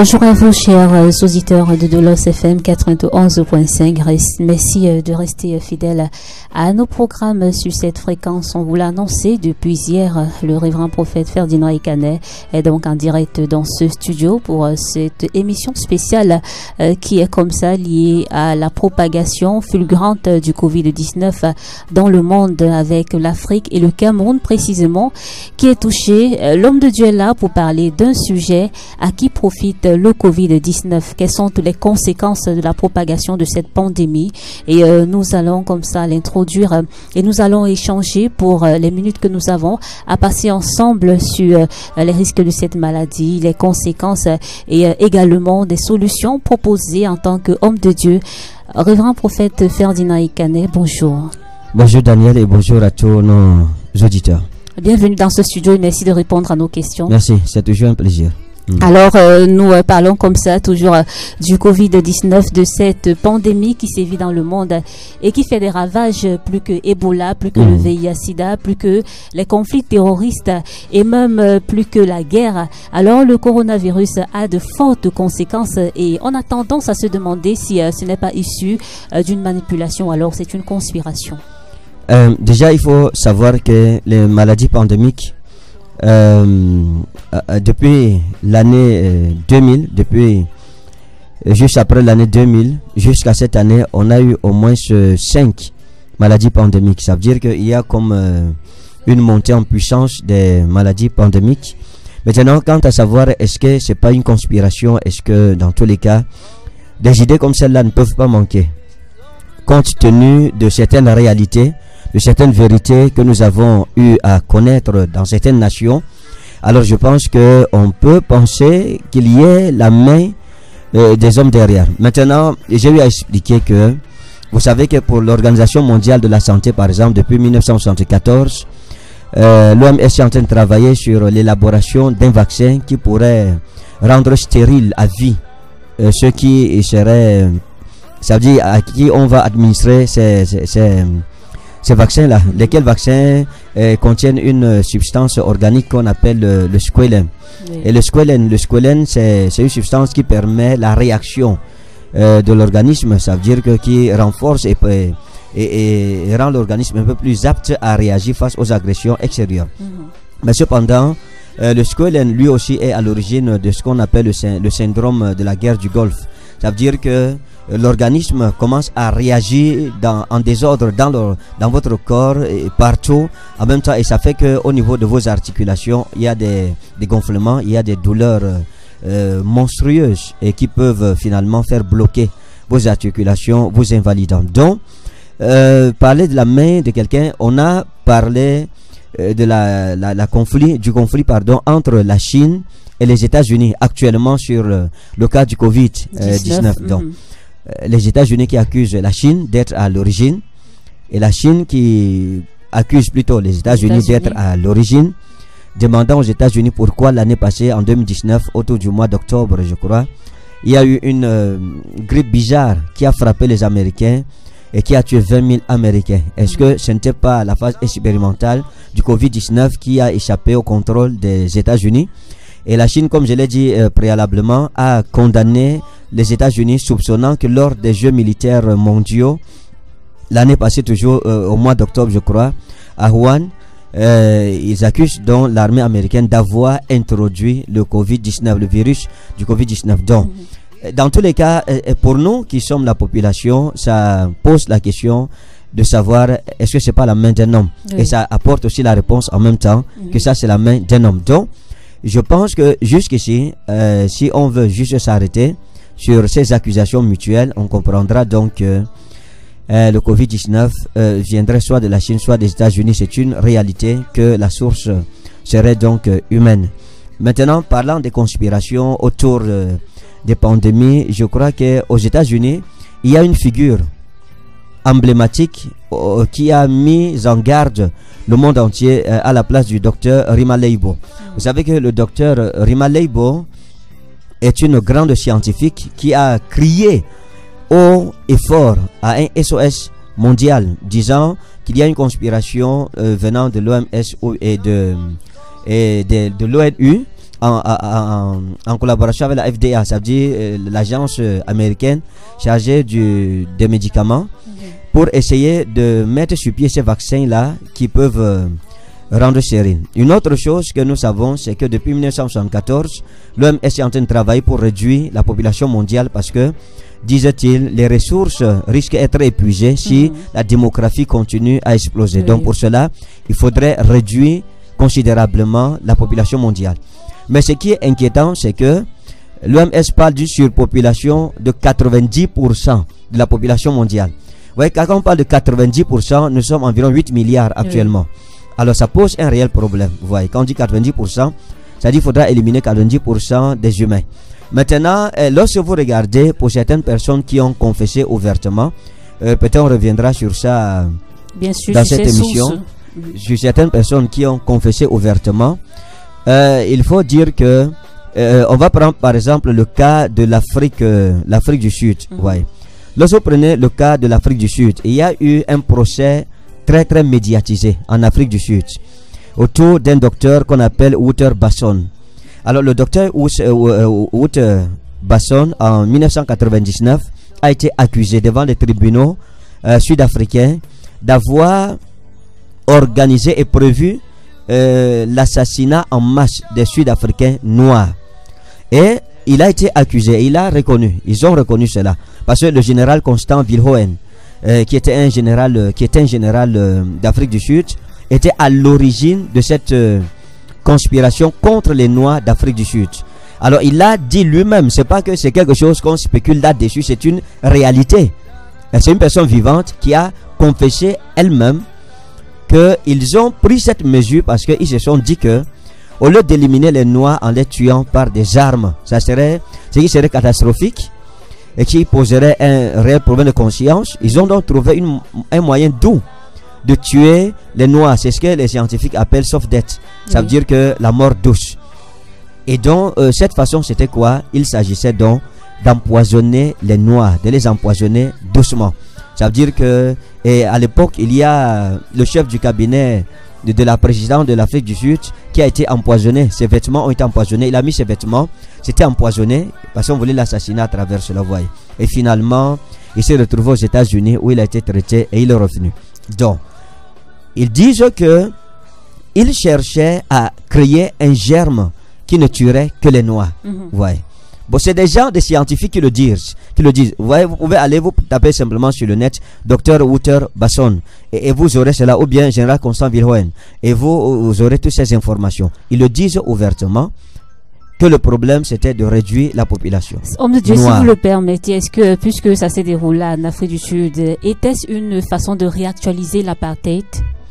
Bonjour à vous, chers auditeurs de Doulos FM 91.5. Merci de rester fidèles à nos programmes sur cette fréquence. On vous l'a annoncé depuis hier. Le révérend prophète Ferdinand Ekanet est donc en direct dans ce studio pour cette émission spéciale qui est comme ça liée à la propagation fulgurante du Covid-19 dans le monde, avec l'Afrique et le Cameroun précisément qui est touché. L'homme de Dieu est là pour parler d'un sujet à qui profite le Covid-19. Quelles sont toutes les conséquences de la propagation de cette pandémie? Et nous allons comme ça l'introduire et nous allons échanger pour les minutes que nous avons à passer ensemble sur les risques de cette maladie, les conséquences et également des solutions proposées en tant qu'homme de Dieu. Révérend prophète Ferdinand Ekanet, bonjour. Bonjour Daniel et bonjour à tous nos auditeurs. Bienvenue dans ce studio et merci de répondre à nos questions. Merci, c'est toujours un plaisir. Alors, nous parlons comme ça toujours du Covid-19, de cette pandémie qui sévit dans le monde et qui fait des ravages plus que Ebola, plus que le VIH-Sida, plus que les conflits terroristes et même plus que la guerre. Alors, le coronavirus a de fortes conséquences et on a tendance à se demander si ce n'est pas issu d'une manipulation. Alors, c'est une conspiration. Déjà, il faut savoir que les maladies pandémiques depuis l'année 2000, depuis juste après l'année 2000 jusqu'à cette année, on a eu au moins 5 maladies pandémiques. Ça veut dire qu'il y a comme une montée en puissance des maladies pandémiques. Maintenant, quant à savoir est-ce que c'est pas une conspiration, est-ce que dans tous les cas des idées comme celle-là ne peuvent pas manquer compte tenu de certaines réalités, de certaines vérités que nous avons eu à connaître dans certaines nations. Alors je pense que on peut penser qu'il y ait la main des hommes derrière. Maintenant, j'ai eu à expliquer que vous savez que pour l'Organisation mondiale de la santé, par exemple, depuis 1974, l'OMS est en train de travailler sur l'élaboration d'un vaccin qui pourrait rendre stérile à vie ceux qui seraient, ça veut dire à qui on va administrer ces vaccins-là, lesquels vaccins contiennent une substance organique qu'on appelle le squalène. Oui. Et le squalène, c'est une substance qui permet la réaction de l'organisme. Ça veut dire que qui renforce et rend l'organisme un peu plus apte à réagir face aux agressions extérieures. Mais cependant, le squalène lui aussi est à l'origine de ce qu'on appelle le syndrome de la guerre du Golfe. Ça veut dire que l'organisme commence à réagir en désordre dans votre corps et partout en même temps, et ça fait que au niveau de vos articulations il y a des gonflements, il y a des douleurs monstrueuses et qui peuvent finalement faire bloquer vos articulations, vous invalidant. Donc parler de la main de quelqu'un, on a parlé du conflit entre la Chine et les États-Unis actuellement sur le cas du Covid-19. Donc les États-Unis qui accusent la Chine d'être à l'origine et la Chine qui accuse plutôt les États-Unis d'être à l'origine, demandant aux États-Unis pourquoi l'année passée, en 2019, autour du mois d'octobre, je crois, il y a eu une grippe bizarre qui a frappé les Américains et qui a tué 20 000 Américains. Est-ce que ce n'était pas la phase expérimentale du Covid-19 qui a échappé au contrôle des États-Unis? Et la Chine, comme je l'ai dit préalablement, a condamné les États-Unis, soupçonnant que lors des Jeux militaires mondiaux, l'année passée toujours au mois d'octobre je crois, à Wuhan, ils accusent donc l'armée américaine d'avoir introduit le Covid-19, le virus du Covid-19. Donc, dans tous les cas, pour nous qui sommes la population, ça pose la question de savoir est-ce que c'est pas la main d'un homme. Oui. Et ça apporte aussi la réponse en même temps que ça c'est la main d'un homme. Donc, je pense que jusqu'ici, si on veut juste s'arrêter sur ces accusations mutuelles, on comprendra donc que le Covid-19 viendrait soit de la Chine, soit des États-Unis. C'est une réalité que la source serait donc humaine. Maintenant, parlant des conspirations autour des pandémies, je crois qu'aux États-Unis, il y a une figure emblématique qui a mis en garde le monde entier à la place du docteur Rima Leibo. Vous savez que le docteur Rima Leibo est une grande scientifique qui a crié haut et fort à un SOS mondial, disant qu'il y a une conspiration venant de l'OMS et de l'ONU en collaboration avec la FDA, ça veut dire l'agence américaine chargée des médicaments, pour essayer de mettre sur pied ces vaccins-là qui peuvent rendre stérile. Une autre chose que nous savons, c'est que depuis 1974, l'OMS est en train de travailler pour réduire la population mondiale parce que, disait-il, les ressources risquent d'être épuisées si la démographie continue à exploser. Donc pour cela, il faudrait réduire considérablement la population mondiale. Mais ce qui est inquiétant, c'est que l'OMS parle d'une surpopulation de 90% de la population mondiale. Vous voyez, quand on parle de 90%, nous sommes environ 8 milliards actuellement. Alors ça pose un réel problème. Vous voyez, quand on dit 90%, ça dit qu'il faudra éliminer 90% des humains. Maintenant, lorsque vous regardez pour certaines personnes qui ont confessé ouvertement, peut-être on reviendra sur ça bien sûr, dans cette émission, sur certaines personnes qui ont confessé ouvertement, il faut dire que on va prendre par exemple le cas de l'Afrique du Sud. Ouais. Lorsque vous prenez le cas de l'Afrique du Sud, il y a eu un procès très très médiatisé en Afrique du Sud autour d'un docteur qu'on appelle Wouter Basson. Alors le docteur Wouter Basson en 1999 a été accusé devant les tribunaux sud-africains d'avoir organisé et prévu l'assassinat en masse des Sud-Africains noirs. Et il a été accusé, il a reconnu, ils ont reconnu cela, parce que le général Constant Viljoen, qui était un général d'Afrique du Sud, était à l'origine de cette conspiration contre les Noirs d'Afrique du Sud. Alors il a dit lui-même, c'est pas que c'est quelque chose qu'on spécule là-dessus, c'est une réalité. C'est une personne vivante qui a confessé elle-même qu'ils ont pris cette mesure parce qu'ils se sont dit que au lieu d'éliminer les Noirs en les tuant par des armes, ce qui serait catastrophique et qui poserait un réel problème de conscience, ils ont donc trouvé un moyen doux de tuer les Noirs. C'est ce que les scientifiques appellent soft death. Ça veut dire que la mort douce. Et donc cette façon, c'était quoi? Il s'agissait donc d'empoisonner les Noirs, de les empoisonner doucement. Ça veut dire que à l'époque, il y a le chef du cabinet de la présidente de l'Afrique du Sud qui a été empoisonné. Ses vêtements ont été empoisonnés. Il a mis ses vêtements, c'était empoisonné parce qu'on voulait l'assassiner à travers cela, voyez. Et finalement, il s'est retrouvé aux États-Unis où il a été traité et il est revenu. Donc, ils disent que il cherchait à créer un germe qui ne tuerait que les Noirs. Voyez. Bon, c'est des gens, des scientifiques qui le disent. Vous voyez, vous pouvez aller vous taper simplement sur le net Dr Wouter Basson et vous aurez cela, ou bien Général Constant Viljoen, et vous aurez toutes ces informations. Ils le disent ouvertement que le problème c'était de réduire la population. Homme de Dieu, si vous le permettez, est-ce que puisque ça s'est déroulé en Afrique du Sud, était-ce une façon de réactualiser l'apartheid?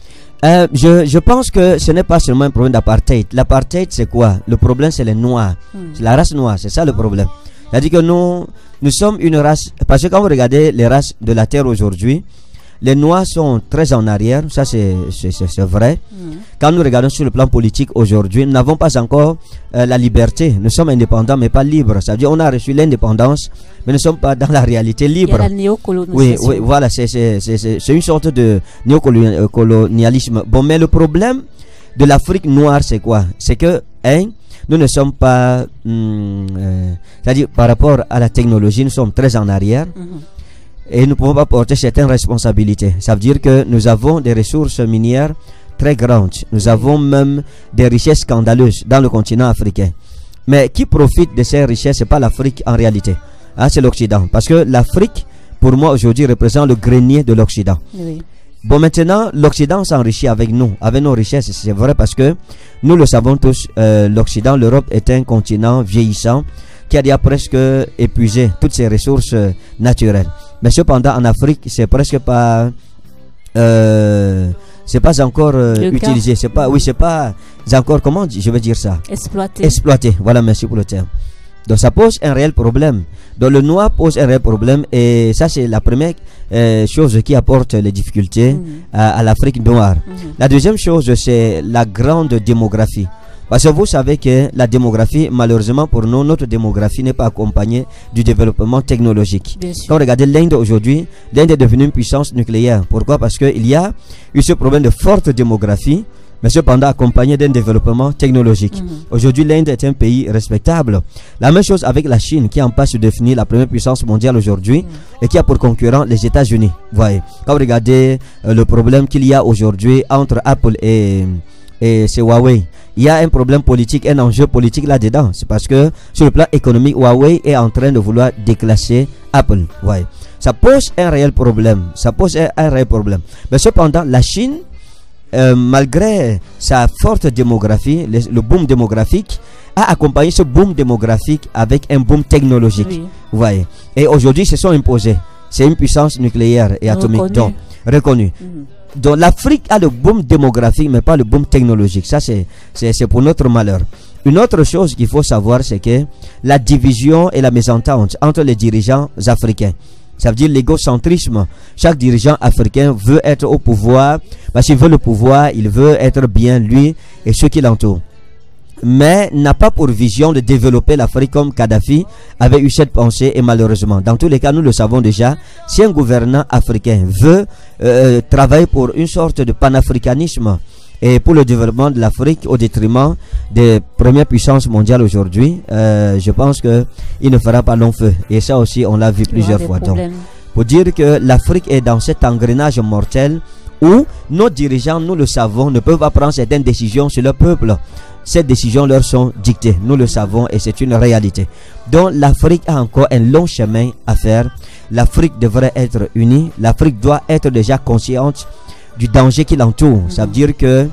Je pense que ce n'est pas seulement un problème d'apartheid. L'apartheid, c'est quoi? Le problème, c'est les Noirs. C'est la race noire, c'est ça le problème. C'est-à-dire que nous sommes une race. Parce que quand vous regardez les races de la Terre aujourd'hui, les Noirs sont très en arrière. Ça, c'est vrai. Quand nous regardons sur le plan politique aujourd'hui, nous n'avons pas encore la liberté. Nous sommes indépendants, mais pas libres. Ça veut dire qu'on a reçu l'indépendance, mais nous ne sommes pas dans la réalité libre. Il y a la néocolonisation. Oui, voilà, c'est une sorte de néocolonialisme. Bon, mais le problème de l'Afrique noire, c'est quoi? C'est que, nous ne sommes pas, c'est-à-dire par rapport à la technologie, nous sommes très en arrière. Et nous ne pouvons pas porter certaines responsabilités. Ça veut dire que nous avons des ressources minières très grandes. Nous avons même des richesses scandaleuses dans le continent africain. Mais qui profite de ces richesses? Ce n'est pas l'Afrique en réalité. C'est l'Occident. Parce que l'Afrique, pour moi, aujourd'hui, représente le grenier de l'Occident. Oui. Bon, maintenant, l'Occident s'enrichit avec nous, avec nos richesses. C'est vrai parce que nous le savons tous, l'Occident, l'Europe est un continent vieillissant qui a déjà presque épuisé toutes ses ressources naturelles. Mais cependant, en Afrique, c'est presque pas, c'est pas encore utilisé. C'est pas, oui, c'est pas encore, comment je vais dire ça? Exploité. Voilà, merci pour le terme. Donc ça pose un réel problème. Donc le noir pose un réel problème et ça c'est la première chose qui apporte les difficultés à l'Afrique noire. La deuxième chose c'est la grande démographie. Parce que vous savez que la démographie, malheureusement pour nous, notre démographie n'est pas accompagnée du développement technologique. Quand vous regardez l'Inde aujourd'hui, l'Inde est devenue une puissance nucléaire. Pourquoi? Parce qu'il y a eu ce problème de forte démographie mais cependant accompagné d'un développement technologique. Aujourd'hui, l'Inde est un pays respectable. La même chose avec la Chine, qui est en passe de devenir la première puissance mondiale aujourd'hui et qui a pour concurrent les États-Unis. Voyez, quand vous regardez le problème qu'il y a aujourd'hui entre Apple et c'est Huawei, il y a un problème politique, un enjeu politique là-dedans. C'est parce que sur le plan économique, Huawei est en train de vouloir déclasser Apple. Ouais. Ça pose un réel problème. Mais cependant, la Chine, malgré sa forte démographie, le boom démographique, a accompagné ce boom démographique avec un boom technologique. Oui. Ouais. Et aujourd'hui, ils se sont imposés. C'est une puissance nucléaire et atomique reconnue. Donc l'Afrique a le boom démographique mais pas le boom technologique. Ça c'est pour notre malheur. Une autre chose qu'il faut savoir, c'est que la division et la mésentente entre les dirigeants africains, ça veut dire l'égocentrisme. Chaque dirigeant africain veut être au pouvoir. Parce qu'il veut le pouvoir, il veut être bien lui et ceux qui l'entourent, mais n'a pas pour vision de développer l'Afrique comme Kadhafi avait eu cette pensée. Et malheureusement, dans tous les cas, nous le savons déjà, si un gouvernant africain veut travailler pour une sorte de panafricanisme et pour le développement de l'Afrique au détriment des premières puissances mondiales aujourd'hui, je pense qu'il ne fera pas long feu. Et ça aussi, on l'a vu plusieurs fois. Donc, pour dire que l'Afrique est dans cet engrenage mortel où nos dirigeants, nous le savons, ne peuvent pas prendre certaines décisions sur leur peuple. Ces décisions leur sont dictées, nous le savons et c'est une réalité. Donc l'Afrique a encore un long chemin à faire. L'Afrique devrait être unie. L'Afrique doit être déjà consciente du danger qui l'entoure. Ça veut dire que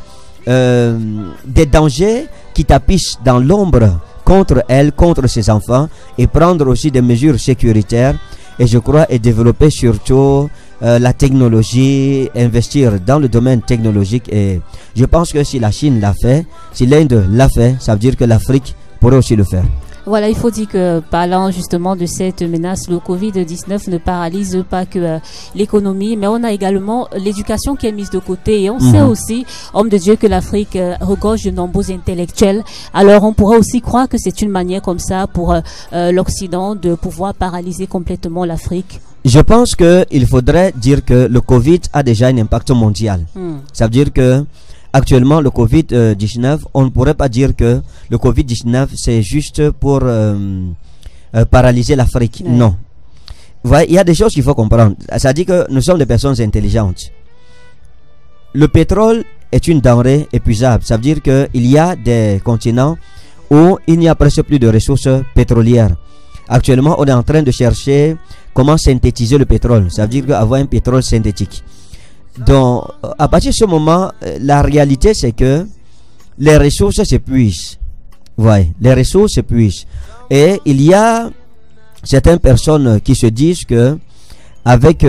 des dangers qui tapissent dans l'ombre contre elle, contre ses enfants, et prendre aussi des mesures sécuritaires. Et je crois et développer surtout la technologie, investir dans le domaine technologique. Et je pense que si la Chine l'a fait, si l'Inde l'a fait, ça veut dire que l'Afrique pourrait aussi le faire. Voilà, il faut dire que parlant justement de cette menace, le Covid-19 ne paralyse pas que l'économie, mais on a également l'éducation qui est mise de côté. Et on sait aussi, homme de Dieu, que l'Afrique regorge de nombreux intellectuels. Alors on pourrait aussi croire que c'est une manière comme ça pour l'Occident de pouvoir paralyser complètement l'Afrique. Je pense qu'il faudrait dire que le Covid a déjà un impact mondial. Ça veut dire que actuellement, le Covid-19, on ne pourrait pas dire que le Covid-19, c'est juste pour paralyser l'Afrique. Ouais. Non. Vous voyez, il y a des choses qu'il faut comprendre. Ça dit que nous sommes des personnes intelligentes. Le pétrole est une denrée épuisable. Ça veut dire qu'il y a des continents où il n'y a presque plus de ressources pétrolières. Actuellement, on est en train de chercher comment synthétiser le pétrole. Ça veut dire qu'avoir un pétrole synthétique. Donc, à partir de ce moment, la réalité, c'est que les ressources s'épuisent. Ouais, les ressources s'épuisent. Et il y a certaines personnes qui se disent que avec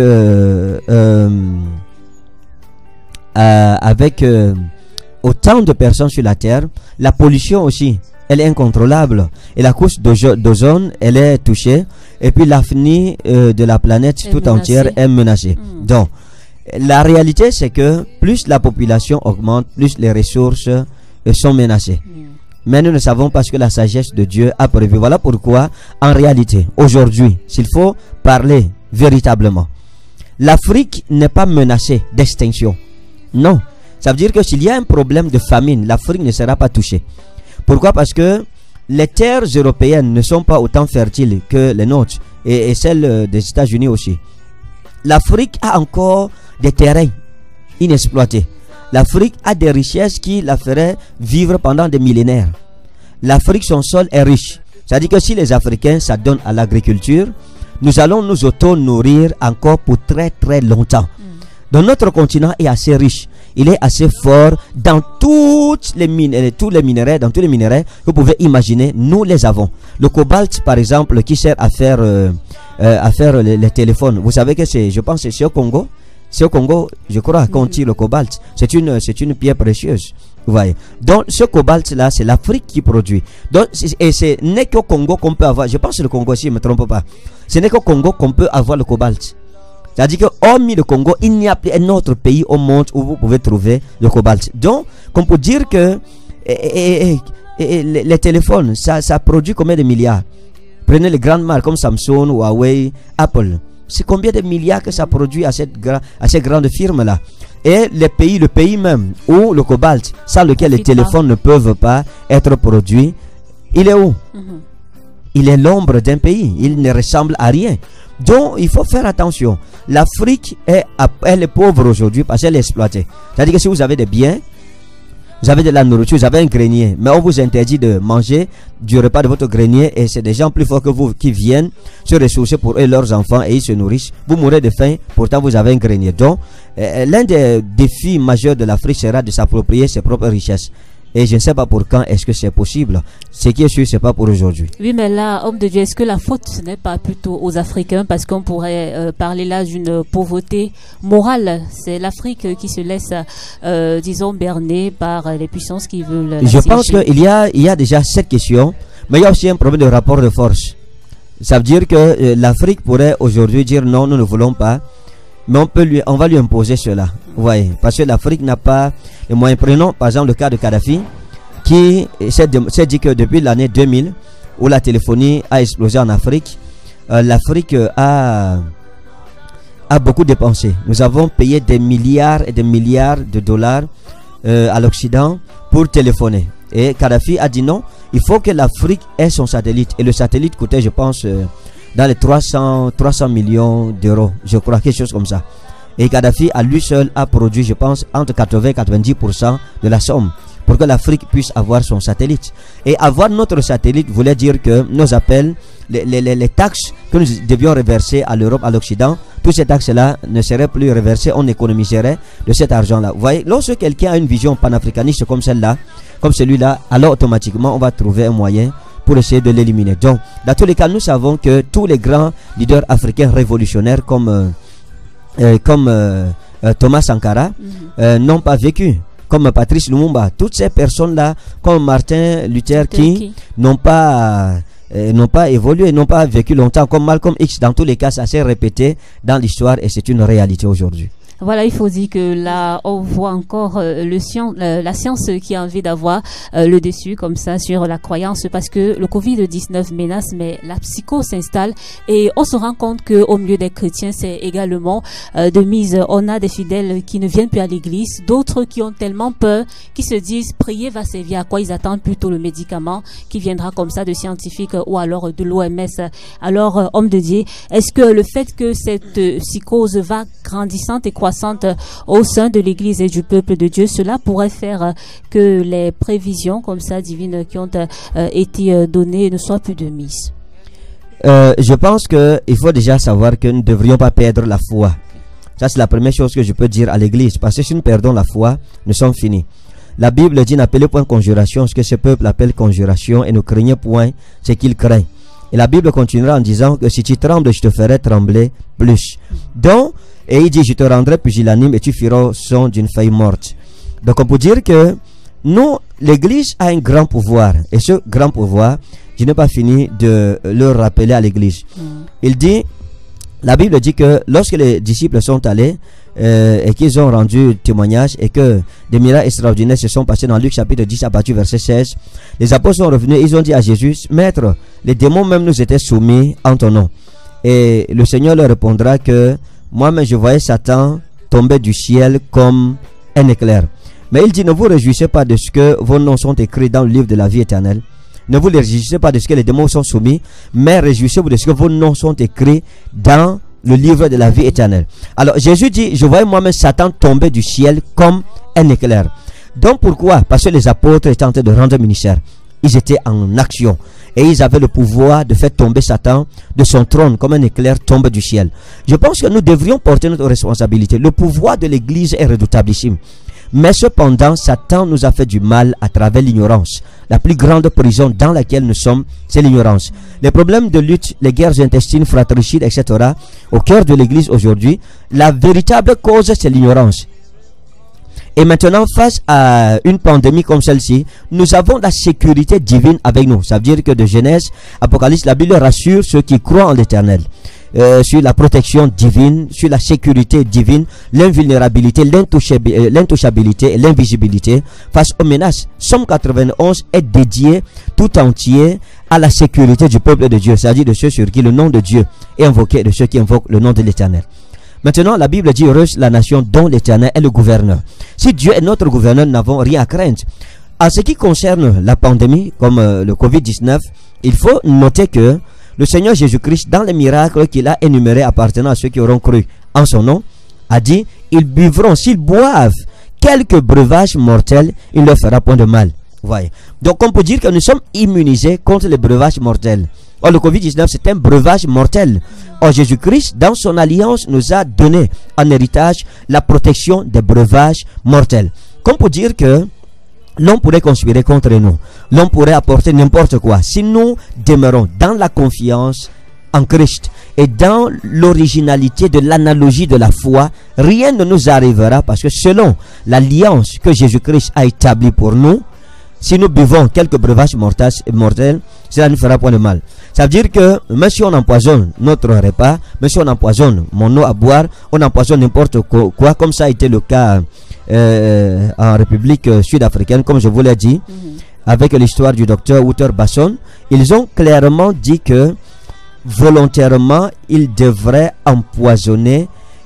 autant de personnes sur la Terre, la pollution aussi, elle est incontrôlable. Et la couche d'ozone, elle est touchée. Et puis l'avenir de la planète tout entière est menacée. Donc, la réalité, c'est que plus la population augmente, plus les ressources sont menacées. Mais nous ne savons pas ce que la sagesse de Dieu a prévu. Voilà pourquoi, en réalité, aujourd'hui, s'il faut parler véritablement, l'Afrique n'est pas menacée d'extinction. Non. Ça veut dire que s'il y a un problème de famine, l'Afrique ne sera pas touchée. Pourquoi? Parce que les terres européennes ne sont pas autant fertiles que les nôtres et celles des États-Unis aussi. L'Afrique a encore des terrains inexploités. L'Afrique a des richesses qui la feraient vivre pendant des millénaires. L'Afrique, son sol est riche. C'est-à-dire que si les Africains s'adonnent à l'agriculture, nous allons nous auto-nourrir encore pour très très longtemps. Donc notre continent est assez riche. Il est assez fort dans toutes les mines, tous les minerais, dans tous les minerais que vous pouvez imaginer, nous les avons. Le cobalt, par exemple, qui sert à faire les téléphones. Vous savez que c'est, je pense, c'est au Congo. C'est au Congo, je crois, qu'on tire le cobalt. C'est une pierre précieuse. Vous voyez. Donc, ce cobalt-là, c'est l'Afrique qui produit. Donc, et ce n'est qu'au Congo qu'on peut avoir. Je pense que le Congo, si je ne me trompe pas. Ce n'est qu'au Congo qu'on peut avoir le cobalt. C'est-à-dire que, hormis le Congo, il n'y a plus un autre pays au monde où vous pouvez trouver le cobalt. Donc, on peut dire que les téléphones, ça produit combien de milliards? Prenez les grandes marques comme Samsung, Huawei, Apple. C'est combien de milliards que ça produit à ces grandes firmes-là. Et le pays même où le cobalt, sans lequel les téléphones ne peuvent pas être produits, il est où? Il est l'ombre d'un pays, il ne ressemble à rien. Donc il faut faire attention. L'Afrique elle est pauvre aujourd'hui parce qu'elle est exploitée. C'est-à-dire que si vous avez des biens, vous avez de la nourriture, vous avez un grenier, mais on vous interdit de manger du repas de votre grenier, et c'est des gens plus forts que vous qui viennent se ressourcer pour eux et leurs enfants, et ils se nourrissent. Vous mourrez de faim, pourtant vous avez un grenier. Donc l'un des défis majeurs de l'Afrique sera de s'approprier ses propres richesses. Et je ne sais pas pour quand est-ce que c'est possible. Ce qui est sûr, c'est pas pour aujourd'hui. Oui, mais là, homme de Dieu, est-ce que la faute, ce n'est pas plutôt aux Africains? Parce qu'on pourrait parler là d'une pauvreté morale. C'est l'Afrique qui se laisse, disons, berner par les puissances qui veulent... Je pense qu'il y a déjà cette question, mais il y a aussi un problème de rapport de force. Ça veut dire que l'Afrique pourrait aujourd'hui dire non, nous ne voulons pas. Mais on va lui imposer cela. Vous voyez, parce que l'Afrique n'a pas les moyens. Prenons par exemple le cas de Kadhafi, qui s'est dit que depuis l'année 2000, où la téléphonie a explosé en Afrique, l'Afrique a beaucoup dépensé. Nous avons payé des milliards et des milliards de dollars à l'Occident pour téléphoner. Et Kadhafi a dit non, il faut que l'Afrique ait son satellite. Et le satellite coûtait, je pense, dans les 300 millions d'euros, je crois, quelque chose comme ça. Et Kadhafi à lui seul a produit, je pense, entre 80 et 90% de la somme pour que l'Afrique puisse avoir son satellite. Et avoir notre satellite voulait dire que nos appels, les taxes que nous devions reverser à l'Europe, à l'Occident, toutes ces taxes-là ne seraient plus reversées, on économiserait de cet argent-là. Vous voyez, lorsque quelqu'un a une vision panafricaniste comme celle-là, comme celui-là, alors automatiquement on va trouver un moyen pour essayer de l'éliminer. Donc, dans tous les cas, nous savons que tous les grands leaders africains révolutionnaires comme Thomas Sankara n'ont pas vécu, comme Patrice Lumumba. Toutes ces personnes-là, comme Martin Luther King, n'ont pas évolué, n'ont pas vécu longtemps, comme Malcolm X. Dans tous les cas, ça s'est répété dans l'histoire et c'est une réalité aujourd'hui. Voilà, il faut dire que là, on voit encore la science qui a envie d'avoir le dessus comme ça sur la croyance, parce que le Covid-19 menace, mais la psychose s'installe et on se rend compte que au milieu des chrétiens, c'est également de mise. On a des fidèles qui ne viennent plus à l'église, d'autres qui ont tellement peur, qui se disent prier va servir à quoi? Ils attendent plutôt le médicament qui viendra comme ça de scientifiques ou alors de l'OMS. Alors, homme de Dieu, est-ce que le fait que cette psychose va grandissante et croissante au sein de l'Église et du peuple de Dieu, cela pourrait faire que les prévisions comme ça divines qui ont été données ne soient plus de mise? Je pense qu'il faut déjà savoir que nous ne devrions pas perdre la foi. Ça, c'est la première chose que je peux dire à l'Église, parce que si nous perdons la foi, nous sommes finis. La Bible dit: n'appelez point conjuration ce que ce peuple appelle conjuration, et ne craignez point ce qu'il craint. Et la Bible continuera en disant que si tu trembles, je te ferai trembler plus. Donc, et il dit: je te rendrai pusillanime et tu feras son d'une feuille morte. Donc on peut dire que nous, l'Église a un grand pouvoir. Et ce grand pouvoir, je n'ai pas fini de le rappeler à l'Église. Il dit, la Bible dit que lorsque les disciples sont allés et qu'ils ont rendu témoignage et que des miracles extraordinaires se sont passés dans Luc chapitre 10 à partir du verset 16, les apôtres sont revenus, ils ont dit à Jésus: Maître, les démons même nous étaient soumis en ton nom. Et le Seigneur leur répondra que moi-même je voyais Satan tomber du ciel comme un éclair. Mais il dit: ne vous réjouissez pas de ce que vos noms sont écrits dans le livre de la vie éternelle. Ne vous réjouissez pas de ce que les démons sont soumis, mais réjouissez-vous de ce que vos noms sont écrits dans le livre de la vie éternelle. Alors Jésus dit: je voyais moi-même Satan tomber du ciel comme un éclair. Donc pourquoi? Parce que les apôtres étaient en train de rendre ministère. Ils étaient en action. Et ils avaient le pouvoir de faire tomber Satan de son trône comme un éclair tombe du ciel. Je pense que nous devrions porter notre responsabilité. Le pouvoir de l'Église est redoutablissime. Mais cependant, Satan nous a fait du mal à travers l'ignorance. La plus grande prison dans laquelle nous sommes, c'est l'ignorance. Les problèmes de lutte, les guerres intestines, fratricides, etc. au cœur de l'Église aujourd'hui, la véritable cause, c'est l'ignorance. Et maintenant, face à une pandémie comme celle-ci, nous avons la sécurité divine avec nous. Ça veut dire que de Genèse, Apocalypse, la Bible rassure ceux qui croient en l'Éternel. Sur la protection divine, sur la sécurité divine, l'invulnérabilité, l'intouchabilité et l'invisibilité face aux menaces. Somme 91 est dédié tout entier à la sécurité du peuple de Dieu, c'est-à-dire de ceux sur qui le nom de Dieu est invoqué, de ceux qui invoquent le nom de l'Éternel. Maintenant, la Bible dit heureuse la nation dont l'Éternel est le gouverneur. Si Dieu est notre gouverneur, nous n'avons rien à craindre. En ce qui concerne la pandémie, comme le Covid-19, il faut noter que le Seigneur Jésus-Christ, dans les miracles qu'il a énumérés appartenant à ceux qui auront cru en son nom, a dit, ils buvront, s'ils boivent quelques breuvages mortels, il ne leur fera point de mal. Voyez. Donc on peut dire que nous sommes immunisés contre les breuvages mortels. Or le Covid-19 c'est un breuvage mortel. Or Jésus-Christ dans son alliance nous a donné en héritage la protection des breuvages mortels. Qu'on peut dire que l'on pourrait conspirer contre nous, l'on pourrait apporter n'importe quoi. Si nous demeurons dans la confiance en Christ et dans l'originalité de l'analogie de la foi, rien ne nous arrivera parce que selon l'alliance que Jésus-Christ a établie pour nous, si nous buvons quelques breuvages mortels, cela ne fera point de mal. Ça veut dire que même si on empoisonne notre repas, même si on empoisonne mon eau à boire, on empoisonne n'importe quoi, comme ça a été le cas en République sud-africaine, comme je vous l'ai dit, avec l'histoire du docteur Wouter Basson. Ils ont clairement dit que volontairement, ils devraient empoisonner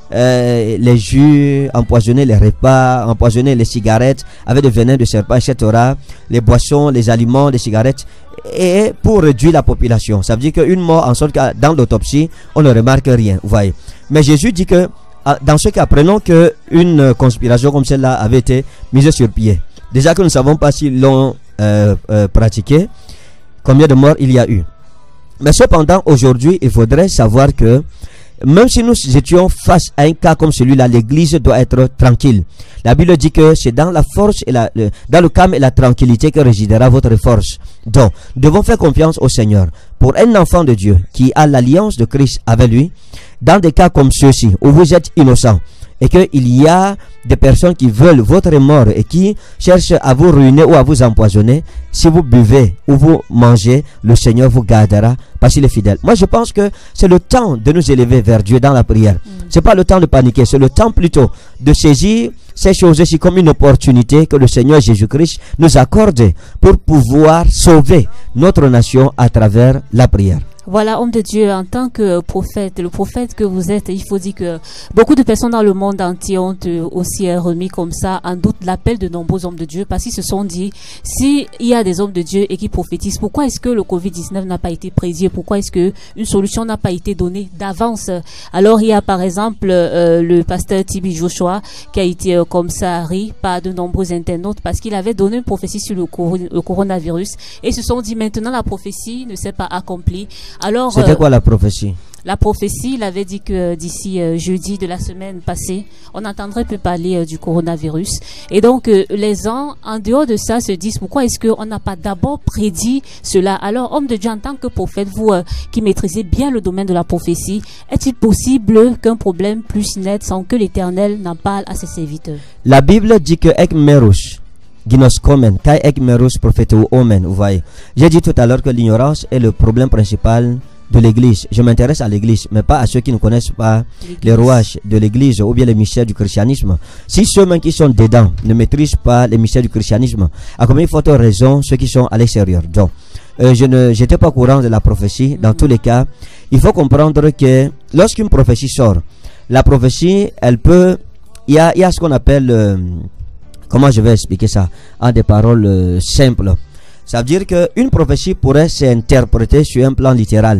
les jus, empoisonner les repas, empoisonner les cigarettes avec des venins de serpent, etc. Les boissons, les aliments, les cigarettes, et pour réduire la population. Ça veut dire qu'une mort, en sorte que dans l'autopsie, on ne remarque rien. Vous voyez. Mais Jésus dit que dans ce cas, prenons qu'une conspiration comme celle-là avait été mise sur pied. Déjà que nous ne savons pas s'ils l'ont pratiqué, combien de morts il y a eu. Mais cependant, aujourd'hui, il faudrait savoir que même si nous étions face à un cas comme celui-là, l'église doit être tranquille. La Bible dit que c'est dans la force et dans le calme et la tranquillité que résidera votre force. Donc, nous devons faire confiance au Seigneur. Pour un enfant de Dieu qui a l'alliance de Christ avec lui, dans des cas comme ceux-ci, où vous êtes innocent, et qu'il y a des personnes qui veulent votre mort et qui cherchent à vous ruiner ou à vous empoisonner, si vous buvez ou vous mangez, le Seigneur vous gardera parce qu'il est fidèle. Moi je pense que c'est le temps de nous élever vers Dieu dans la prière. C'est pas le temps de paniquer, c'est le temps plutôt de saisir ces choses-ci comme une opportunité que le Seigneur Jésus-Christ nous accorde pour pouvoir sauver notre nation à travers la prière. Voilà, homme de Dieu, en tant que prophète, le prophète que vous êtes, il faut dire que beaucoup de personnes dans le monde entier ont aussi remis comme ça en doute l'appel de nombreux hommes de Dieu parce qu'ils se sont dit, s'il y a des hommes de Dieu et qui prophétisent, pourquoi est-ce que le Covid-19 n'a pas été prédit? Pourquoi est-ce que une solution n'a pas été donnée d'avance? Alors il y a par exemple le pasteur Tibi Joshua qui a été comme ça ri par de nombreux internautes parce qu'il avait donné une prophétie sur le coronavirus et ils se sont dit maintenant la prophétie ne s'est pas accomplie. Alors, c'était quoi la prophétie? La prophétie, il avait dit que d'ici jeudi de la semaine passée, on n'entendrait plus parler du coronavirus. Et donc, les gens, en dehors de ça, se disent pourquoi est-ce qu'on n'a pas d'abord prédit cela? Alors, homme de Dieu, en tant que prophète, vous qui maîtrisez bien le domaine de la prophétie, est-il possible qu'un problème plus net sans que l'Éternel n'en parle à ses serviteurs? La Bible dit que Ek Merush, Ginos Komen, Kai Ek Merush, prophète ou Omen, vous voyez. J'ai dit tout à l'heure que l'ignorance est le problème principal de l'église. Je m'intéresse à l'église, mais pas à ceux qui ne connaissent pas les rouages de l'église ou bien les mystères du christianisme. Si ceux-mêmes qui sont dedans ne maîtrisent pas les mystères du christianisme, à combien de forte raison ceux qui sont à l'extérieur? Donc, je n'étais pas au courant de la prophétie. Dans tous les cas, il faut comprendre que lorsqu'une prophétie sort, la prophétie, elle peut, il y a ce qu'on appelle, comment je vais expliquer ça en des paroles simples. Ça veut dire qu'une prophétie pourrait s'interpréter sur un plan littéral,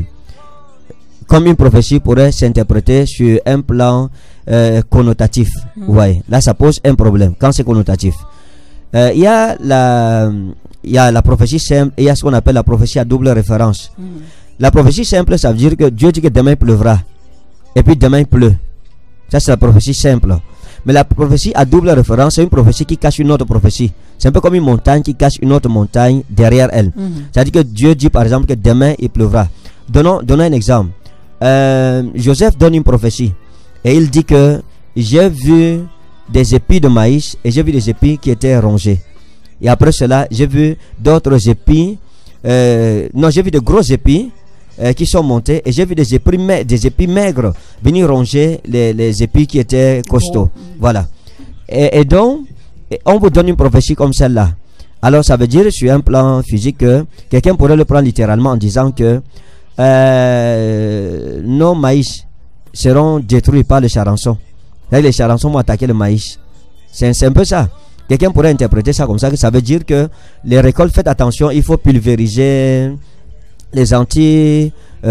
comme une prophétie pourrait s'interpréter sur un plan connotatif. Ouais, là ça pose un problème quand c'est connotatif. Il y a la prophétie simple et il y a ce qu'on appelle la prophétie à double référence. La prophétie simple, ça veut dire que Dieu dit que demain il pleuvra et puis demain il pleut. Ça c'est la prophétie simple. Mais la prophétie à double référence, c'est une prophétie qui cache une autre prophétie. C'est un peu comme une montagne qui cache une autre montagne derrière elle. C'est-à-dire que Dieu dit par exemple que demain il pleuvra. Donnons un exemple. Joseph donne une prophétie et il dit que j'ai vu des épis de maïs et j'ai vu des épis qui étaient rongés. Et après cela, j'ai vu d'autres épis. Non, j'ai vu de gros épis qui sont montés et j'ai vu des épis maigres venir ronger les épis qui étaient costauds. Voilà. Et donc, on vous donne une prophétie comme celle-là. Alors, ça veut dire sur un plan physique que quelqu'un pourrait le prendre littéralement en disant que nos maïs seront détruits par les charançons. Les charançons vont attaquer le maïs. C'est un peu ça. Quelqu'un pourrait interpréter ça comme ça, que ça veut dire que les récoltes, faites attention, il faut pulvériser les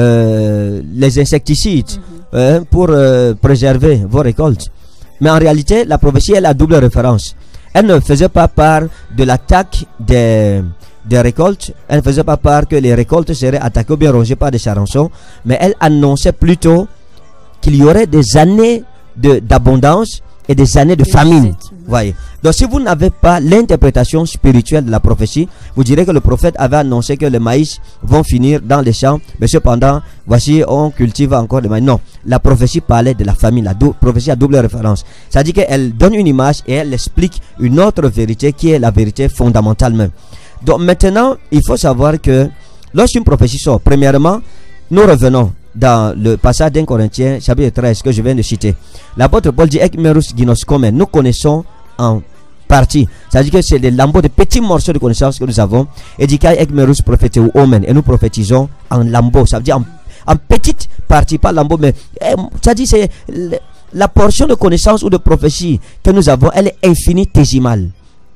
les insecticides pour préserver vos récoltes. Mais en réalité, la prophétie, elle a double référence. Elle ne faisait pas part de l'attaque des récoltes. Elle ne faisait pas part que les récoltes seraient attaquées ou bien rongées par des charançons. Mais elle annonçait plutôt qu'il y aurait des années d'abondance et des années de famine. Voyez. Donc si vous n'avez pas l'interprétation spirituelle de la prophétie, vous direz que le prophète avait annoncé que les maïs vont finir dans les champs, mais cependant, voici, on cultive encore le maïs. Non, la prophétie parlait de la famine. La prophétie a double référence. Ça dit qu'elle donne une image et elle explique une autre vérité qui est la vérité fondamentale même. Donc maintenant, il faut savoir que lorsqu'une prophétie sort, premièrement, nous revenons dans le passage d'Un Corinthiens chapitre 13 que je viens de citer. L'apôtre Paul dit Ek merus ginoskomen, nous connaissons en partie. C'est-à-dire que c'est des lambeaux, de petits morceaux de connaissances que nous avons. Et dit Ek merus prophéteu omen, et nous prophétisons en lambeaux. Ça veut dire en petite partie, pas lambeaux, mais ça dit c'est la portion de connaissance ou de prophétie que nous avons, elle est infinitésimale.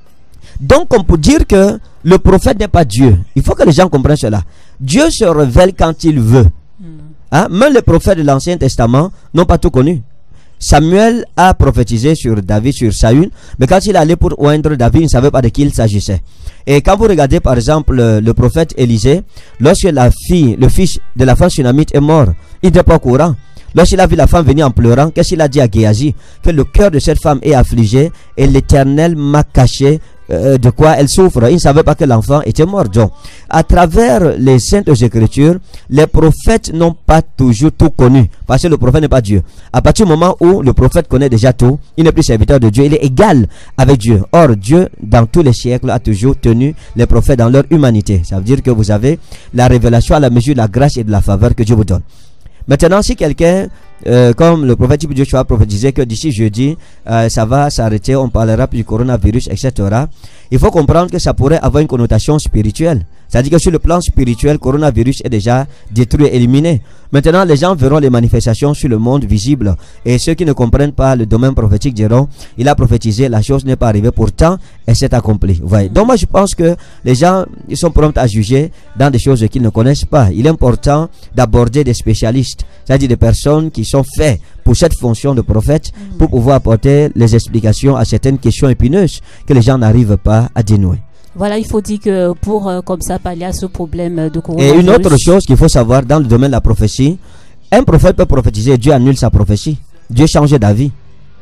Donc on peut dire que le prophète n'est pas Dieu. Il faut que les gens comprennent cela. Dieu se révèle quand il veut. Même les prophètes de l'Ancien Testament n'ont pas tout connu. Samuel a prophétisé sur David, sur Saül, mais quand il allait pour oindre David, il ne savait pas de qui il s'agissait. Et quand vous regardez par exemple le prophète Élisée, lorsque le fils de la femme sunamite est mort, il n'était pas au courant. Lorsqu'il a vu la femme venir en pleurant, qu'est-ce qu'il a dit à Géasi? Que le cœur de cette femme est affligé et l'Éternel m'a caché de quoi elle souffre. Il ne savait pas que l'enfant était mort. Donc, à travers les saintes écritures, les prophètes n'ont pas toujours tout connu, parce que le prophète n'est pas Dieu. À partir du moment où le prophète connaît déjà tout, il n'est plus serviteur de Dieu, il est égal avec Dieu. Or, Dieu, dans tous les siècles, a toujours tenu les prophètes dans leur humanité. Ça veut dire que vous avez la révélation à la mesure de la grâce et de la faveur que Dieu vous donne. Maintenant, si quelqu'un, comme le prophète Joshua a prophétisé que d'ici jeudi, ça va s'arrêter, on parlera plus du coronavirus, etc. Il faut comprendre que ça pourrait avoir une connotation spirituelle. C'est-à-dire que sur le plan spirituel, le coronavirus est déjà détruit et éliminé. Maintenant, les gens verront les manifestations sur le monde visible. Et ceux qui ne comprennent pas le domaine prophétique diront, il a prophétisé, la chose n'est pas arrivée, pourtant, elle s'est accomplie. Voyez. Donc moi, je pense que les gens, ils sont prompts à juger dans des choses qu'ils ne connaissent pas. Il est important d'aborder des spécialistes, c'est-à-dire des personnes qui sont faites pour cette fonction de prophète, pour pouvoir apporter les explications à certaines questions épineuses que les gens n'arrivent pas à dénouer. Voilà, il faut dire que pour comme ça pallier à ce problème de coronavirus. Et une autre chose qu'il faut savoir dans le domaine de la prophétie, un prophète peut prophétiser, Dieu annule sa prophétie. Dieu change d'avis.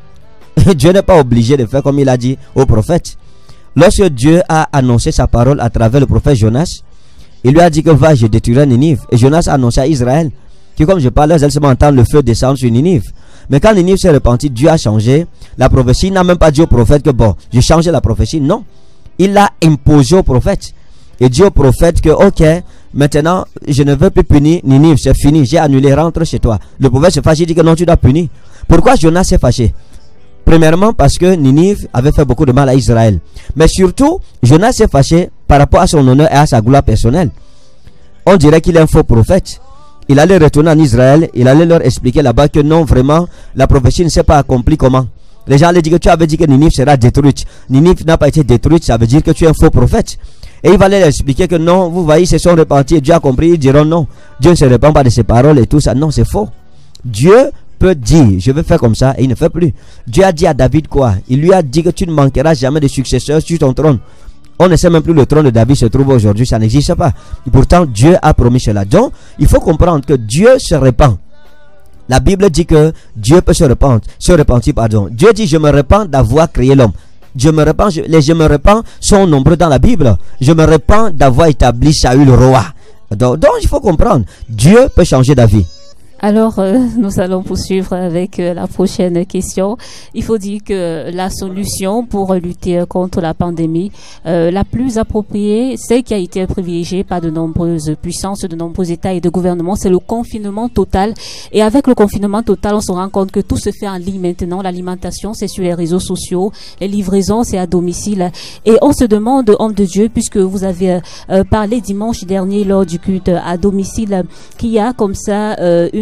Dieu n'est pas obligé de faire comme il a dit au prophète. Lorsque Dieu a annoncé sa parole à travers le prophète Jonas, il lui a dit que va, je détruirai Ninive. Et Jonas a annoncé à Israël que comme je parle, elles seulement entendre le feu descendre sur Ninive. Mais quand Ninive s'est repenti, Dieu a changé la prophétie. Il n'a même pas dit au prophète que bon, je change la prophétie. Non. Il l'a imposé au prophète. Et dit au prophète que ok, maintenant je ne veux plus punir Ninive, c'est fini, j'ai annulé, rentre chez toi. Le prophète se fâche, il dit que non, tu dois punir. Pourquoi Jonas s'est fâché? Premièrement parce que Ninive avait fait beaucoup de mal à Israël. Mais surtout, Jonas s'est fâché par rapport à son honneur et à sa gloire personnelle. On dirait qu'il est un faux prophète. Il allait retourner en Israël, il allait leur expliquer là-bas que non, vraiment, la prophétie ne s'est pas accomplie comment. Les gens allaient dire que tu avais dit que Ninive sera détruite. Ninive n'a pas été détruite, ça veut dire que tu es un faux prophète. Et il va leur expliquer que non, vous voyez, ils se sont repentis et Dieu a compris. Ils diront non, Dieu ne se repent pas de ses paroles et tout ça. Non, c'est faux. Dieu peut dire, je vais faire comme ça, et il ne fait plus. Dieu a dit à David quoi? Il lui a dit que tu ne manqueras jamais de successeurs sur ton trône. On ne sait même plus le trône de David se trouve aujourd'hui, ça n'existe pas. Et pourtant, Dieu a promis cela. Donc, il faut comprendre que Dieu se repent. La Bible dit que Dieu peut se repentir, pardon. Dieu dit, je me repens d'avoir créé l'homme. Je me repens sont nombreux dans la Bible. Je me repens d'avoir établi Saül roi. Donc, il faut comprendre, Dieu peut changer d'avis. Alors, nous allons poursuivre avec la prochaine question. Il faut dire que la solution pour lutter contre la pandémie, la plus appropriée, celle qui a été privilégiée par de nombreuses puissances, de nombreux États et de gouvernements, c'est le confinement total. Et avec le confinement total, on se rend compte que tout se fait en ligne maintenant. L'alimentation, c'est sur les réseaux sociaux. Les livraisons, c'est à domicile. Et on se demande, homme de Dieu, puisque vous avez parlé dimanche dernier lors du culte à domicile, qu'il y a comme ça une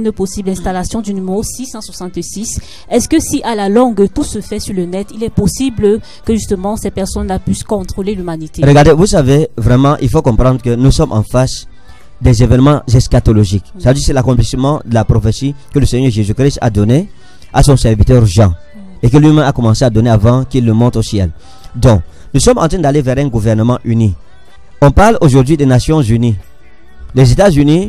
une possible installation du numéro 666. Est-ce que si à la longue tout se fait sur le net, il est possible que justement ces personnes-là puissent contrôler l'humanité? Regardez, vous savez, vraiment, il faut comprendre que nous sommes en face des événements eschatologiques. C'est-à-dire c'est l'accomplissement de la prophétie que le Seigneur Jésus-Christ a donnée à son serviteur Jean et que lui-même a commencé à donner avant qu'il le monte au ciel. Donc, nous sommes en train d'aller vers un gouvernement uni. On parle aujourd'hui des Nations Unies. Les États-Unis,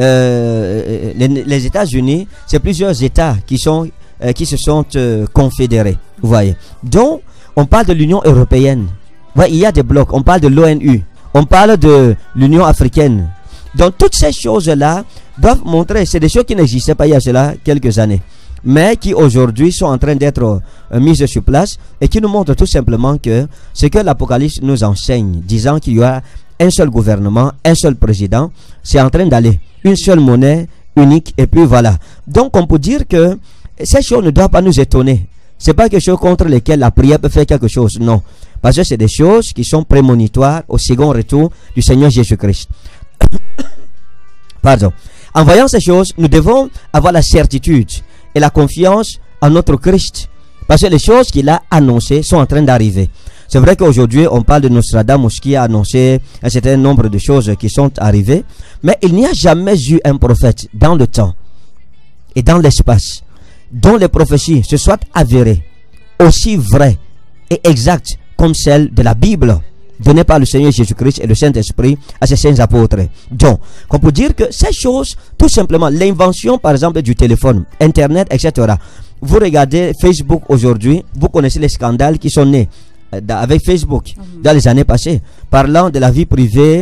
les États-Unis, c'est plusieurs États qui se sont confédérés. Vous voyez. Donc, on parle de l'Union européenne. Ouais, il y a des blocs. On parle de l'ONU. On parle de l'Union africaine. Donc, toutes ces choses-là doivent montrer, c'est des choses qui n'existaient pas il y a cela quelques années, mais qui aujourd'hui sont en train d'être mises sur place et qui nous montrent tout simplement que ce que l'Apocalypse nous enseigne, disant qu'il y aura un seul gouvernement, un seul président, c'est en train d'aller. Une seule monnaie unique et puis voilà. Donc, on peut dire que ces choses ne doivent pas nous étonner. C'est pas quelque chose contre lesquelles la prière peut faire quelque chose, non. Parce que c'est des choses qui sont prémonitoires au second retour du Seigneur Jésus-Christ. Pardon. En voyant ces choses, nous devons avoir la certitude et la confiance en notre Christ. Parce que les choses qu'il a annoncées sont en train d'arriver. C'est vrai qu'aujourd'hui, on parle de Nostradamus qui a annoncé un certain nombre de choses qui sont arrivées. Mais il n'y a jamais eu un prophète dans le temps et dans l'espace dont les prophéties se soient avérées aussi vraies et exactes comme celles de la Bible données par le Seigneur Jésus-Christ et le Saint-Esprit à ses saints apôtres. Donc, on peut dire que ces choses, tout simplement, l'invention par exemple du téléphone, Internet, etc. Vous regardez Facebook aujourd'hui, vous connaissez les scandales qui sont nés avec Facebook dans les années passées, parlant de la vie privée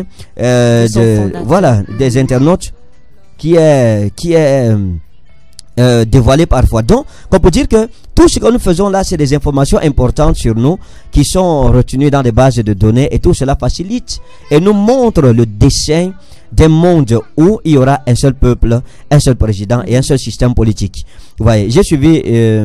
des internautes qui est dévoilé parfois. Donc, on peut dire que tout ce que nous faisons là, c'est des informations importantes sur nous qui sont retenues dans des bases de données et tout cela facilite et nous montre le dessein d'un monde où il y aura un seul peuple, un seul président et un seul système politique. Vous voyez, j'ai suivi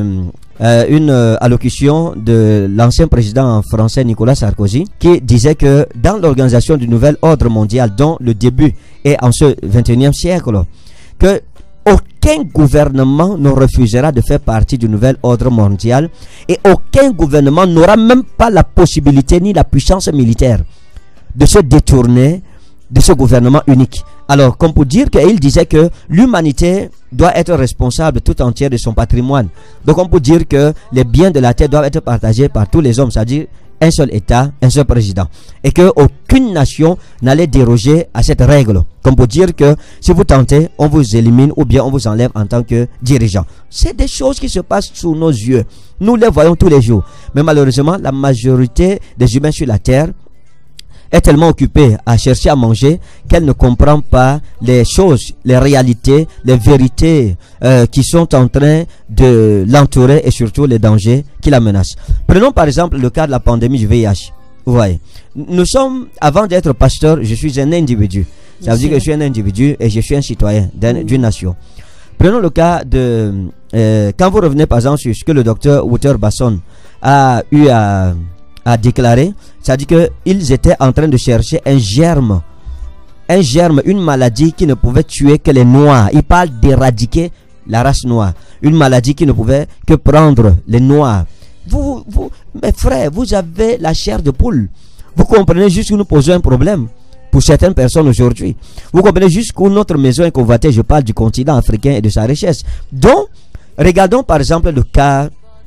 une allocution de l'ancien président français Nicolas Sarkozy qui disait que dans l'organisation du nouvel ordre mondial dont le début est en ce 21e siècle, que aucun gouvernement ne refusera de faire partie du nouvel ordre mondial et aucun gouvernement n'aura même pas la possibilité ni la puissance militaire de se détourner de ce gouvernement unique. Alors, comme pour dire qu'il disait que l'humanité doit être responsable tout entière de son patrimoine. Donc, on peut dire que les biens de la terre doivent être partagés par tous les hommes, c'est-à-dire un seul État, un seul président. Et qu'aucune nation n'allait déroger à cette règle. Comme pour dire que si vous tentez, on vous élimine ou bien on vous enlève en tant que dirigeant. C'est des choses qui se passent sous nos yeux. Nous les voyons tous les jours. Mais malheureusement, la majorité des humains sur la terre est tellement occupée à chercher à manger qu'elle ne comprend pas les choses, les réalités, les vérités qui sont en train de l'entourer et surtout les dangers qui la menacent. Prenons par exemple le cas de la pandémie du VIH. Vous voyez, nous sommes, avant d'être pasteur, je suis un individu. Ça veut dire que je suis un individu et je suis un citoyen d'une nation. Prenons le cas de quand vous revenez par exemple sur ce que le docteur Wouter Basson a eu à déclarer, c'est-à-dire qu'ils étaient en train de chercher un germe, une maladie qui ne pouvait tuer que les noirs. Il parle d'éradiquer la race noire, une maladie qui ne pouvait que prendre les noirs. Vous, mes frères, vous avez la chair de poule. Vous comprenez juste que nous posons un problème pour certaines personnes aujourd'hui. Vous comprenez juste que notre maison est convoitée. Je parle du continent africain et de sa richesse. Donc, regardons par exemple le cas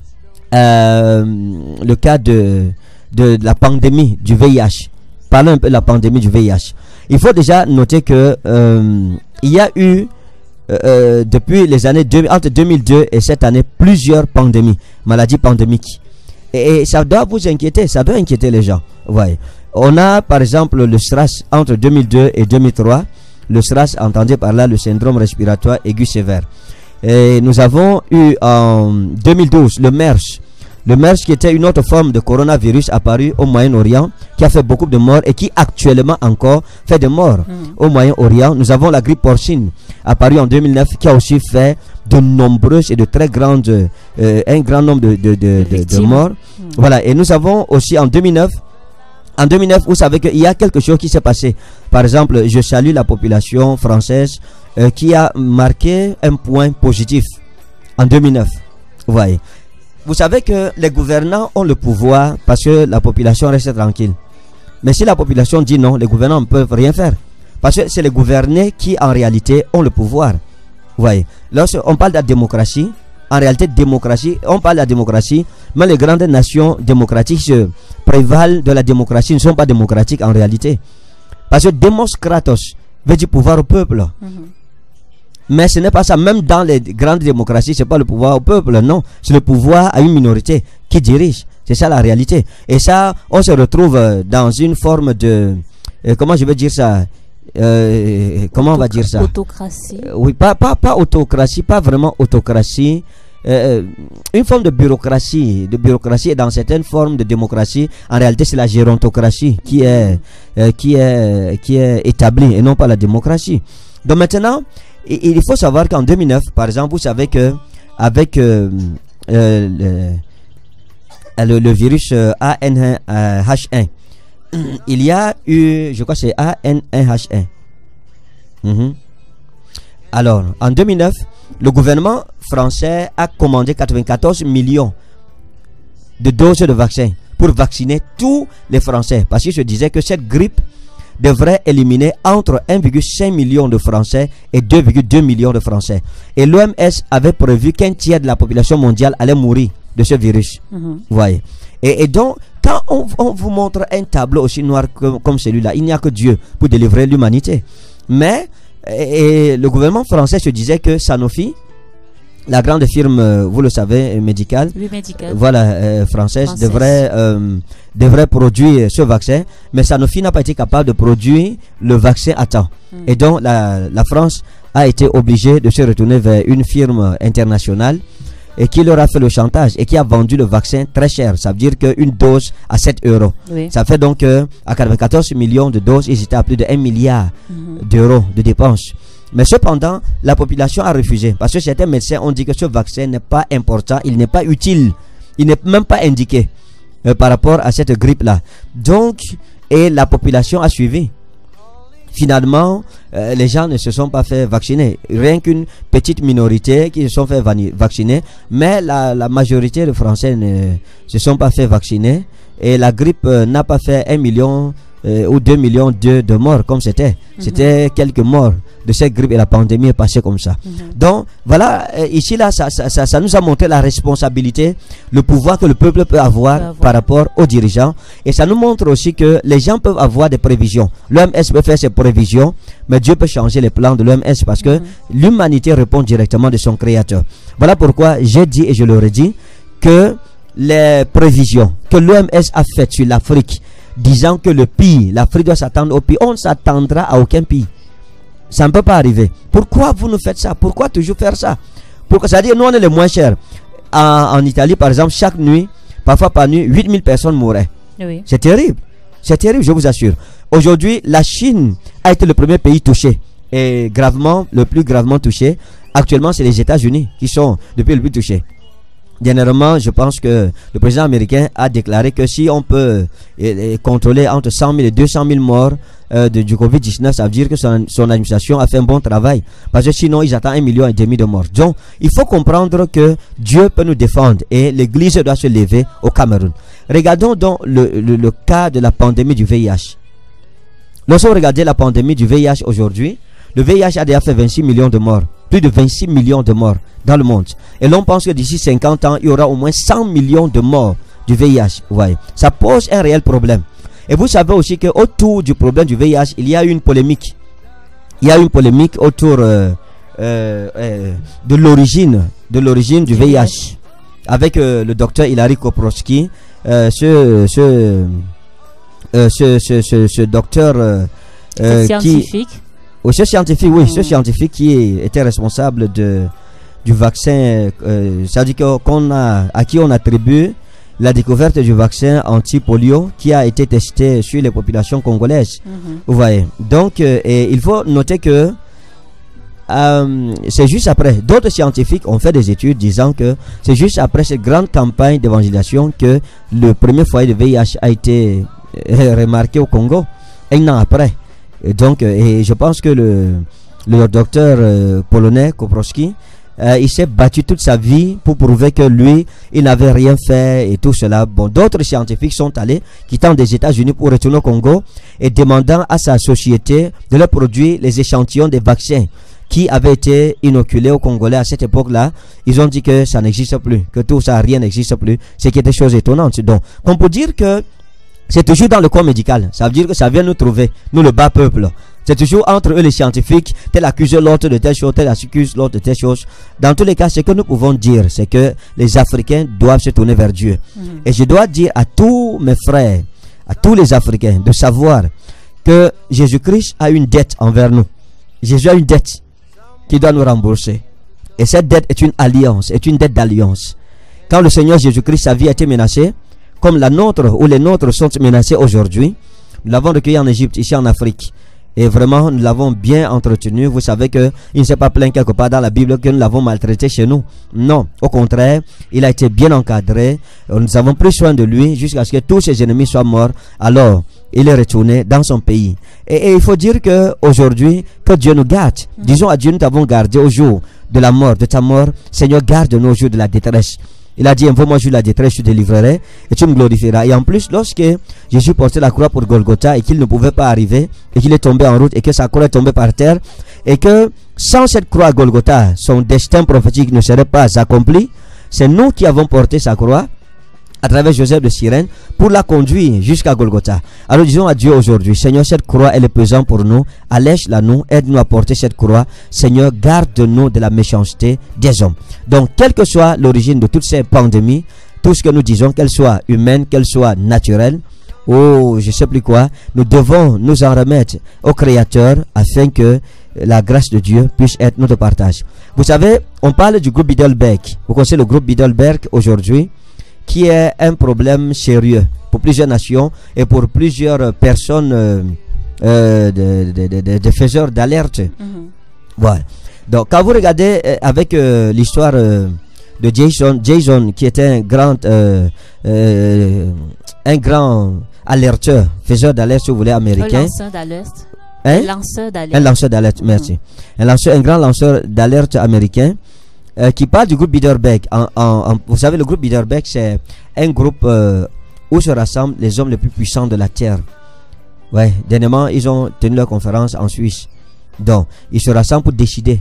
de la pandémie du VIH. Parlons un peu de la pandémie du VIH. Il faut déjà noter que il y a eu depuis les années entre 2002 et cette année plusieurs pandémies, maladies pandémiques. Et ça doit vous inquiéter, ça doit inquiéter les gens. Ouais. On a par exemple le SRAS entre 2002 et 2003. Le SRAS, entendez par là le syndrome respiratoire aigu sévère. Et nous avons eu en 2012 le MERS. Le MERS qui était une autre forme de coronavirus apparu au Moyen-Orient, qui a fait beaucoup de morts et qui actuellement encore fait des morts au Moyen-Orient. Nous avons la grippe porcine apparue en 2009 qui a aussi fait de nombreuses et de très grandes, un grand nombre de morts. Voilà. Et nous avons aussi en 2009 En 2009, vous savez qu'il y a quelque chose qui s'est passé. Par exemple, je salue la population française qui a marqué un point positif en 2009. Vous voyez. Vous savez que les gouvernants ont le pouvoir parce que la population reste tranquille. Mais si la population dit non, les gouvernants ne peuvent rien faire. Parce que c'est les gouvernés qui, en réalité, ont le pouvoir. Vous voyez. Lorsqu'on parle de la démocratie, en réalité, démocratie, on parle de la démocratie, mais les grandes nations démocratiques se prévalent de la démocratie, ne sont pas démocratiques en réalité. Parce que Demos Kratos veut dire pouvoir au peuple. Mais ce n'est pas ça. Même dans les grandes démocraties, ce n'est pas le pouvoir au peuple, non. C'est le pouvoir à une minorité qui dirige. C'est ça la réalité. Et ça, on se retrouve dans une forme de... comment je vais dire ça? Comment on va dire ça? Autocratie. Oui, pas autocratie, pas vraiment autocratie. Une forme de bureaucratie. Et dans certaines formes de démocratie, en réalité, c'est la gérontocratie qui est établie et non pas la démocratie. Donc maintenant, il faut savoir qu'en 2009, par exemple, vous savez que avec le virus AN1H1, il y a eu, je crois que c'est AN1H1. Alors, en 2009, le gouvernement français a commandé 94 millions de doses de vaccins pour vacciner tous les Français. Parce qu'il se disait que cette grippe devrait éliminer entre 1,5 million de Français et 2,2 millions de Français. Et l'OMS avait prévu qu'un tiers de la population mondiale allait mourir de ce virus. Vous voyez. Et donc, quand on vous montre un tableau aussi noir comme celui-là, il n'y a que Dieu pour délivrer l'humanité. Mais le gouvernement français se disait que Sanofi, la grande firme, vous le savez, médicale, voilà, française, devrait produire ce vaccin, mais Sanofi n'a pas été capable de produire le vaccin à temps. Et donc la France a été obligée de se retourner vers une firme internationale et qui leur a fait le chantage et qui a vendu le vaccin très cher. Ça veut dire qu'une dose à 7 €. Oui. Ça fait donc à 94 millions de doses, ils étaient à plus de 1 milliard d'euros de dépenses. Mais cependant, la population a refusé parce que certains médecins ont dit que ce vaccin n'est pas important, il n'est pas utile, il n'est même pas indiqué par rapport à cette grippe-là. Donc, et la population a suivi. Finalement, les gens ne se sont pas fait vacciner. Rien qu'une petite minorité qui se sont fait vacciner, mais la majorité de Français ne se sont pas fait vacciner. Et la grippe n'a pas fait 1 million ou 2 millions de morts comme c'était. C'était quelques morts de cette grippe et la pandémie est passée comme ça. Donc voilà, ici là, ça nous a montré la responsabilité, le pouvoir que le peuple peut avoir par rapport aux dirigeants. Et ça nous montre aussi que les gens peuvent avoir des prévisions. L'OMS peut faire ses prévisions, mais Dieu peut changer les plans de l'OMS parce que l'humanité répond directement de son créateur. Voilà pourquoi j'ai dit et je le redis que les prévisions que l'OMS a faites sur l'Afrique, disant que le pire, l'Afrique doit s'attendre au pire, on ne s'attendra à aucun pire. Ça ne peut pas arriver. Pourquoi vous nous faites ça? Pourquoi toujours faire ça? Pourquoi? C'est-à-dire, nous on est les moins chers. En Italie, par exemple, chaque nuit, parfois par nuit, 8000 personnes mouraient. Oui. C'est terrible. C'est terrible, je vous assure. Aujourd'hui, la Chine a été le premier pays touché. Et gravement, le plus gravement touché. Actuellement, c'est les États-Unis qui sont depuis le plus touchés. Dernièrement, je pense que le président américain a déclaré que si on peut contrôler entre 100 000 et 200 000 morts du Covid-19, ça veut dire que son administration a fait un bon travail. Parce que sinon, ils attendent 1,5 million de morts. Donc, il faut comprendre que Dieu peut nous défendre et l'Église doit se lever au Cameroun. Regardons donc le cas de la pandémie du VIH. Lorsqu'on regarde la pandémie du VIH aujourd'hui, le VIH a déjà fait 26 millions de morts. Plus de 26 millions de morts dans le monde. Et l'on pense que d'ici 50 ans, il y aura au moins 100 millions de morts du VIH. Ouais. Ça pose un réel problème. Et vous savez aussi qu'autour du problème du VIH, il y a une polémique. Il y a une polémique autour de l'origine du VIH. Avec le docteur Hilary Koprowski, ce docteur scientifique. Ce scientifique, oui, ce scientifique qui était responsable du vaccin, ça veut dire à qui on attribue la découverte du vaccin anti-polio qui a été testé sur les populations congolaises. Vous voyez. Donc, il faut noter que c'est juste après, d'autres scientifiques ont fait des études disant que c'est juste après cette grande campagne d'évangélisation que le premier foyer de VIH a été remarqué au Congo un an après. Et donc, et je pense que le docteur polonais Koprowski, il s'est battu toute sa vie pour prouver que lui, il n'avait rien fait et tout cela. Bon, d'autres scientifiques sont allés, quittant des États-Unis pour retourner au Congo et demandant à sa société de leur produire les échantillons des vaccins qui avaient été inoculés aux Congolais à cette époque-là. Ils ont dit que ça n'existe plus, que tout ça, rien n'existe plus. C'est qui est des choses étonnantes. Donc, on peut dire que c'est toujours dans le corps médical. Ça veut dire que ça vient nous trouver, nous le bas peuple. C'est toujours entre eux les scientifiques, tel accuse l'autre de telle chose, tel accuse l'autre de telle chose. Dans tous les cas, ce que nous pouvons dire, c'est que les Africains doivent se tourner vers Dieu. Et je dois dire à tous mes frères, à tous les Africains, de savoir que Jésus-Christ a une dette envers nous. Jésus a une dette qui doit nous rembourser. Et cette dette est une alliance, est une dette d'alliance. Quand le Seigneur Jésus-Christ, sa vie a été menacée, comme la nôtre ou les nôtres sont menacés aujourd'hui, nous l'avons recueilli en Égypte, ici en Afrique. Et vraiment, nous l'avons bien entretenu. Vous savez qu'il ne s'est pas plaint quelque part dans la Bible que nous l'avons maltraité chez nous. Non, au contraire, il a été bien encadré. Nous avons pris soin de lui jusqu'à ce que tous ses ennemis soient morts. Alors, il est retourné dans son pays. Et il faut dire qu'aujourd'hui, que Dieu nous garde. Disons à Dieu, nous t'avons gardé au jour de la mort, de ta mort. Seigneur, garde-nous au jour de la détresse. Il a dit, envoie-moi sur la détresse, je te délivrerai et tu me glorifieras. Et en plus, lorsque Jésus portait la croix pour Golgotha et qu'il ne pouvait pas arriver et qu'il est tombé en route et que sa croix est tombée par terre et que sans cette croix à Golgotha, son destin prophétique ne serait pas accompli, c'est nous qui avons porté sa croix à travers Joseph de Cyrène pour la conduire jusqu'à Golgotha. Alors disons à Dieu aujourd'hui, Seigneur, cette croix elle est pesante pour nous, allège-la nous, aide-nous à porter cette croix. Seigneur, garde-nous de la méchanceté des hommes. Donc quelle que soit l'origine de toutes ces pandémies, tout ce que nous disons, qu'elles soient humaines, qu'elles soient naturelles, ou je sais plus quoi, nous devons nous en remettre au Créateur afin que la grâce de Dieu puisse être notre partage. Vous savez, on parle du groupe Bilderberg. Vous connaissez le groupe Bilderberg aujourd'hui, qui est un problème sérieux pour plusieurs nations et pour plusieurs personnes des faiseurs d'alerte. Voilà. Donc quand vous regardez avec l'histoire de Jason qui était un grand alerteur, faiseur d'alerte si vous voulez, américain. Un lanceur d'alerte. Hein? Un lanceur d'alerte, merci. Un grand lanceur d'alerte américain. Qui parle du groupe Bilderberg. Vous savez, le groupe Bilderberg, c'est un groupe où se rassemblent les hommes les plus puissants de la terre. Ouais, dernièrement, ils ont tenu leur conférence en Suisse. Donc, ils se rassemblent pour décider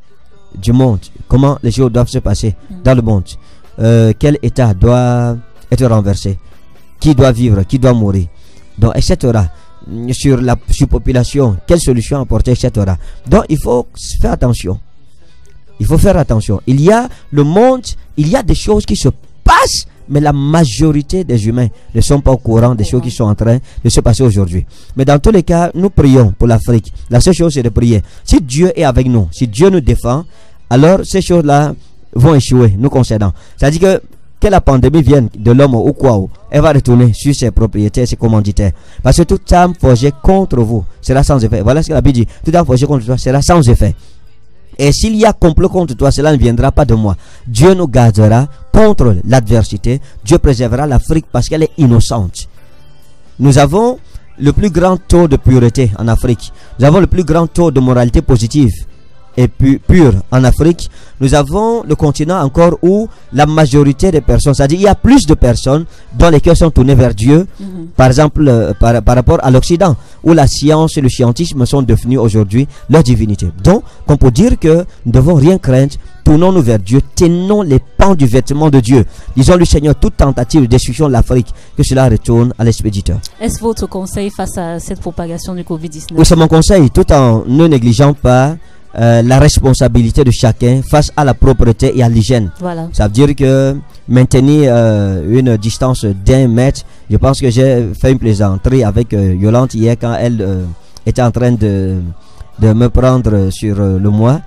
du monde, comment les choses doivent se passer dans le monde. Quel état doit être renversé, qui doit vivre, qui doit mourir. Donc, etc. Sur la surpopulation, quelle solution apporter, etc. Donc, il faut faire attention. Il faut faire attention. Il y a le monde, il y a des choses qui se passent, mais la majorité des humains ne sont pas au courant des choses qui sont en train de se passer aujourd'hui. Mais dans tous les cas, nous prions pour l'Afrique. La seule chose, c'est de prier. Si Dieu est avec nous, si Dieu nous défend, alors ces choses-là vont échouer, nous concédant. C'est-à-dire que la pandémie vienne de l'homme ou quoi, elle va retourner sur ses propriétaires, ses commanditaires. Parce que toute âme forgée contre vous sera sans effet. Voilà ce que la Bible dit. Toute âme forgée contre toi sera sans effet. Et s'il y a complot contre toi, cela ne viendra pas de moi. Dieu nous gardera contre l'adversité. Dieu préservera l'Afrique parce qu'elle est innocente. Nous avons le plus grand taux de pureté en Afrique. Nous avons le plus grand taux de moralité positive et pure en Afrique. Nous avons le continent encore où la majorité des personnes, c'est-à-dire il y a plus de personnes dont les cœurs sont tournés vers Dieu, par exemple par rapport à l'Occident, où la science et le scientisme sont devenus aujourd'hui leur divinité. Donc, on peut dire que nous ne devons rien craindre, tournons-nous vers Dieu, tenons les pans du vêtement de Dieu. Disons-lui, Seigneur, toute tentative de destruction de l'Afrique, que cela retourne à l'expéditeur. Est-ce votre conseil face à cette propagation du Covid-19? Oui, c'est mon conseil, tout en ne négligeant pas la responsabilité de chacun face à la propreté et à l'hygiène. Voilà. Ça veut dire que maintenir une distance d'1 mètre, je pense que j'ai fait une plaisanterie avec Yolande hier quand elle était en train de me prendre sur le mois.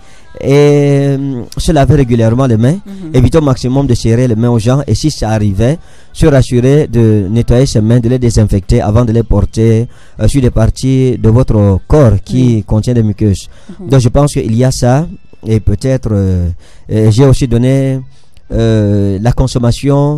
Et se laver régulièrement les mains, éviter au maximum de serrer les mains aux gens, et si ça arrivait, se rassurer de nettoyer ses mains, de les désinfecter avant de les porter sur des parties de votre corps qui contient des muqueuses. Donc je pense qu'il y a ça, et peut-être j'ai aussi donné la consommation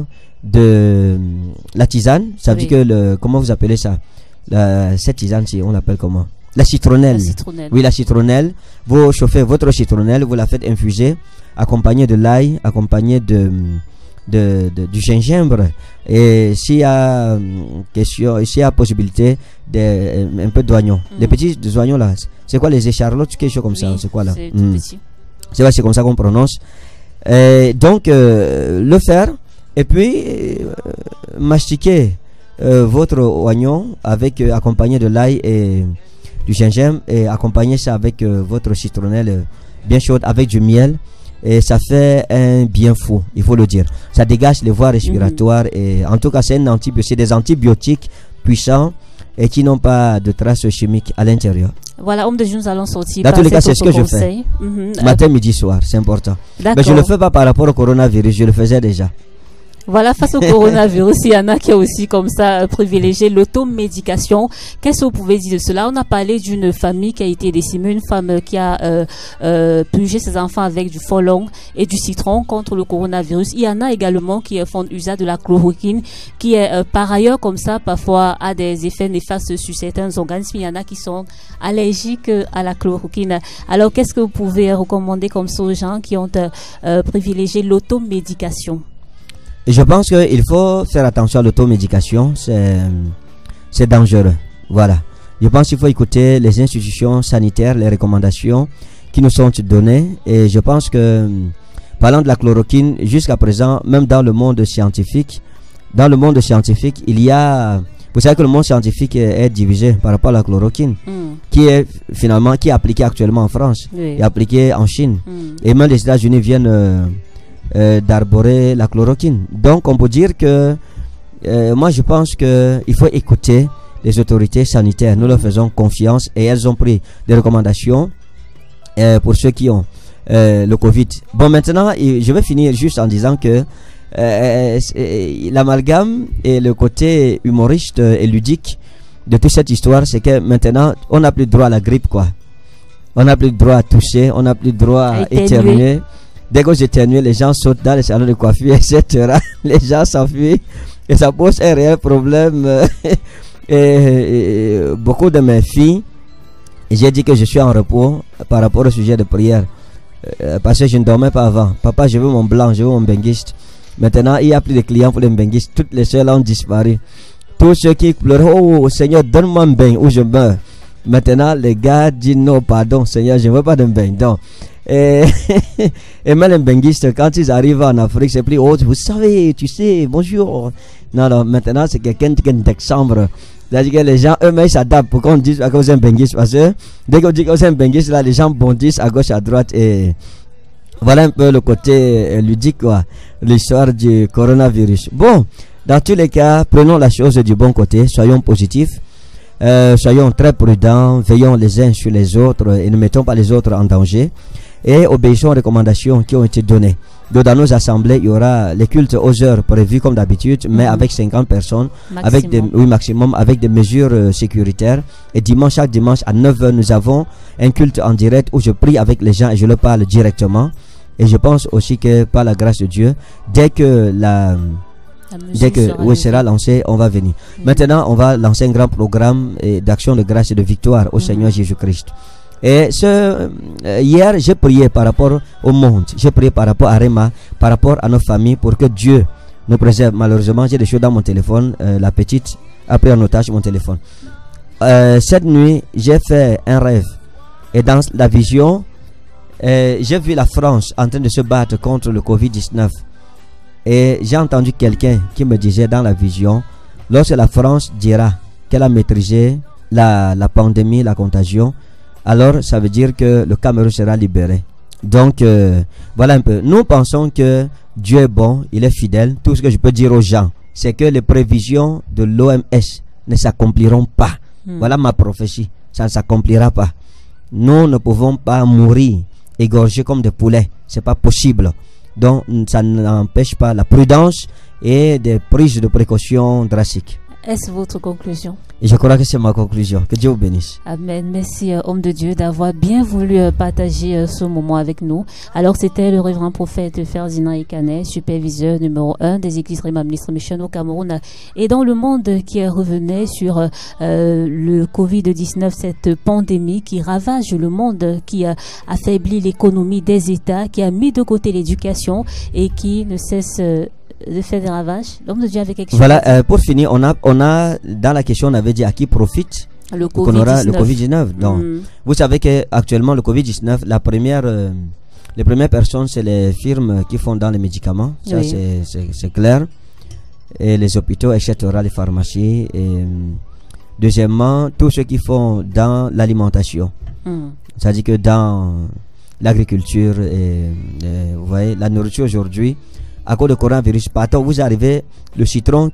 de la tisane. Ça veut dire que comment vous appelez ça? Cette tisane, on l'appelle comment? La citronnelle. Oui, la citronnelle. Vous chauffez votre citronnelle, vous la faites infuser, accompagné de l'ail, accompagné du gingembre. Et s'il y a possibilité, un peu d'oignon. Les petits oignons là, c'est quoi les écharlottes, quelque chose comme ça? C'est quoi là? C'est comme ça qu'on prononce. Donc, le faire, et puis mastiquer votre oignon avec accompagné de l'ail et du gingembre, et accompagner ça avec votre citronnelle bien chaude avec du miel, et ça fait un bien fou, il faut le dire. Ça dégage les voies respiratoires, et en tout cas c'est des antibiotiques puissants et qui n'ont pas de traces chimiques à l'intérieur. Voilà, homme de Dieu, nous allons sortir. Dans tous les cas, c'est ce que je fais. Matin, midi, soir, c'est important. Mais je ne le fais pas par rapport au coronavirus, je le faisais déjà. Voilà, face au coronavirus, il y en a qui ont aussi comme ça privilégié l'automédication. Qu'est-ce que vous pouvez dire de cela? On a parlé d'une famille qui a été décimée, une femme qui a purgé ses enfants avec du folon et du citron contre le coronavirus. Il y en a également qui font usage de la chloroquine, qui est par ailleurs comme ça parfois a des effets néfastes sur certains organismes. Il y en a qui sont allergiques à la chloroquine. Alors qu'est-ce que vous pouvez recommander comme ça aux gens qui ont privilégié l'automédication? Je pense qu'il faut faire attention à l'automédication, c'est dangereux. Voilà. Je pense qu'il faut écouter les institutions sanitaires, les recommandations qui nous sont données. Et je pense que, parlant de la chloroquine, jusqu'à présent, même dans le monde scientifique, il y a... Vous savez que le monde scientifique est divisé par rapport à la chloroquine, qui est appliquée actuellement en France, et appliquée en Chine. Et même les États-Unis viennent... d'arborer la chloroquine. Donc on peut dire que moi je pense que il faut écouter les autorités sanitaires. Nous leur faisons confiance et elles ont pris des recommandations pour ceux qui ont le Covid. Bon, maintenant je vais finir juste en disant que l'amalgame et le côté humoriste et ludique de toute cette histoire, c'est que maintenant on n'a plus droit à la grippe, quoi. On n'a plus droit à tousser, on n'a plus droit à éternuer. Dès que j'éternue, les gens sautent dans les salons de coiffure, etc. Les gens s'enfuient et ça pose un réel problème. Et beaucoup de mes filles, j'ai dit que je suis en repos par rapport au sujet de prière, parce que je ne dormais pas avant. Papa, je veux mon blanc, je veux mon benguiste. Maintenant, il n'y a plus de clients pour les benguistes. Toutes les soeurs ont disparu. Tous ceux qui pleuraient, oh Seigneur, donne-moi un bain ou je meurs. Maintenant, les gars disent non, pardon, Seigneur, je ne veux pas de bain. Donc, et même les benguistes, quand ils arrivent en Afrique, c'est plus haut. Vous savez, tu sais, bonjour. Non, maintenant, c'est quelqu'un qui est d'exemple. C'est-à-dire que les gens eux-mêmes s'adaptent pour qu'on dise à cause d'un benguiste. Parce que dès qu'on dit que c'est un benguiste, là, les gens bondissent à gauche, à droite. Et voilà un peu le côté ludique, quoi. L'histoire du coronavirus. Bon, dans tous les cas, prenons la chose du bon côté. Soyons positifs. Soyons très prudents. Veillons les uns sur les autres et ne mettons pas les autres en danger. Et obéissons aux recommandations qui ont été données. Donc dans nos assemblées, il y aura les cultes aux heures prévues comme d'habitude, mais avec 50 personnes, maximum, avec des mesures sécuritaires. Et chaque dimanche à 9h, nous avons un culte en direct où je prie avec les gens et je leur parle directement. Et je pense aussi que par la grâce de Dieu, dès que sera lancé, on va venir. Maintenant, on va lancer un grand programme d'action de grâce et de victoire au Seigneur Jésus-Christ. Et hier, j'ai prié par rapport au monde, j'ai prié par rapport à Rema, par rapport à nos familles, pour que Dieu nous préserve. Malheureusement, j'ai des choses dans mon téléphone. La petite a pris en otage mon téléphone. Cette nuit, j'ai fait un rêve. Et dans la vision, j'ai vu la France en train de se battre contre le Covid-19. Et j'ai entendu quelqu'un qui me disait dans la vision, lorsque la France dira qu'elle a maîtrisé la pandémie, la contagion, alors ça veut dire que le Cameroun sera libéré. Donc voilà un peu. Nous pensons que Dieu est bon, il est fidèle. Tout ce que je peux dire aux gens, c'est que les prévisions de l'OMS ne s'accompliront pas. Voilà ma prophétie, ça ne s'accomplira pas. Nous ne pouvons pas mourir égorgés comme des poulets, c'est pas possible. Donc ça n'empêche pas la prudence et des prises de précautions drastiques. Est-ce votre conclusion? Et je crois que c'est ma conclusion. Que Dieu vous bénisse. Amen. Merci, homme de Dieu, d'avoir bien voulu partager ce moment avec nous. Alors, c'était le révérend prophète Ferdinand Ikané, superviseur numéro 1 des églises Remam Ministre Mission au Cameroun et dans le monde, qui revenait sur le Covid-19, cette pandémie qui ravage le monde, qui affaiblit l'économie des États, qui a mis de côté l'éducation et qui ne cesse de faire des ravages. L'homme de Dieu avec quelque chose. Voilà, pour finir, on a dans la question, on avait dit à qui profite le qu'on aura le Covid-19. Donc, vous savez qu'actuellement, le Covid-19, les premières personnes, c'est les firmes qui font dans les médicaments. Ça, oui. C'est clair. Et les hôpitaux, etc., les pharmacies. Et deuxièmement, tous ceux qui font dans l'alimentation. C'est-à-dire que dans l'agriculture, vous voyez, la nourriture aujourd'hui, à cause du coronavirus, pardon, vous arrivez, le citron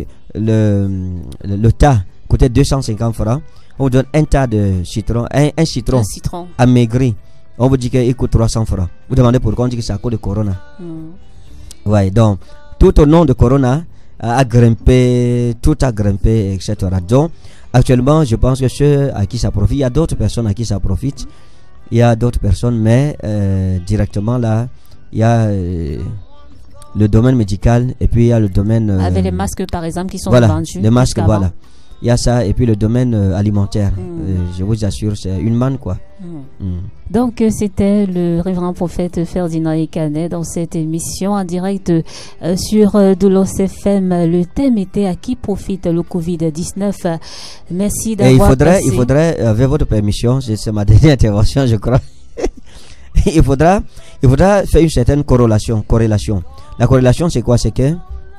le tas coûtait 250 francs. On vous donne un tas de citron, un citron amaigri. On vous dit qu'il coûte 300 francs. Vous demandez pourquoi, on dit que c'est à cause de corona. Ouais, donc, tout au nom de corona, a grimpé, tout a grimpé, etc. Donc, actuellement, je pense que ceux à qui ça profite, il y a d'autres personnes à qui ça profite. Il y a d'autres personnes, mais directement là, il y a le domaine médical et puis il y a le domaine avec les masques par exemple qui sont vendus. Les masques, voilà. Il y a ça et puis le domaine alimentaire. Je vous assure, c'est une manne quoi. Donc c'était le révérend prophète Ferdinand Ikané dans cette émission en direct sur Doulos FM. Le thème était à qui profite le Covid-19. Merci d'avoir il faudrait avec votre permission, c'est ma dernière intervention je crois. il faudra faire une certaine corrélation. La corrélation, c'est quoi? C'est que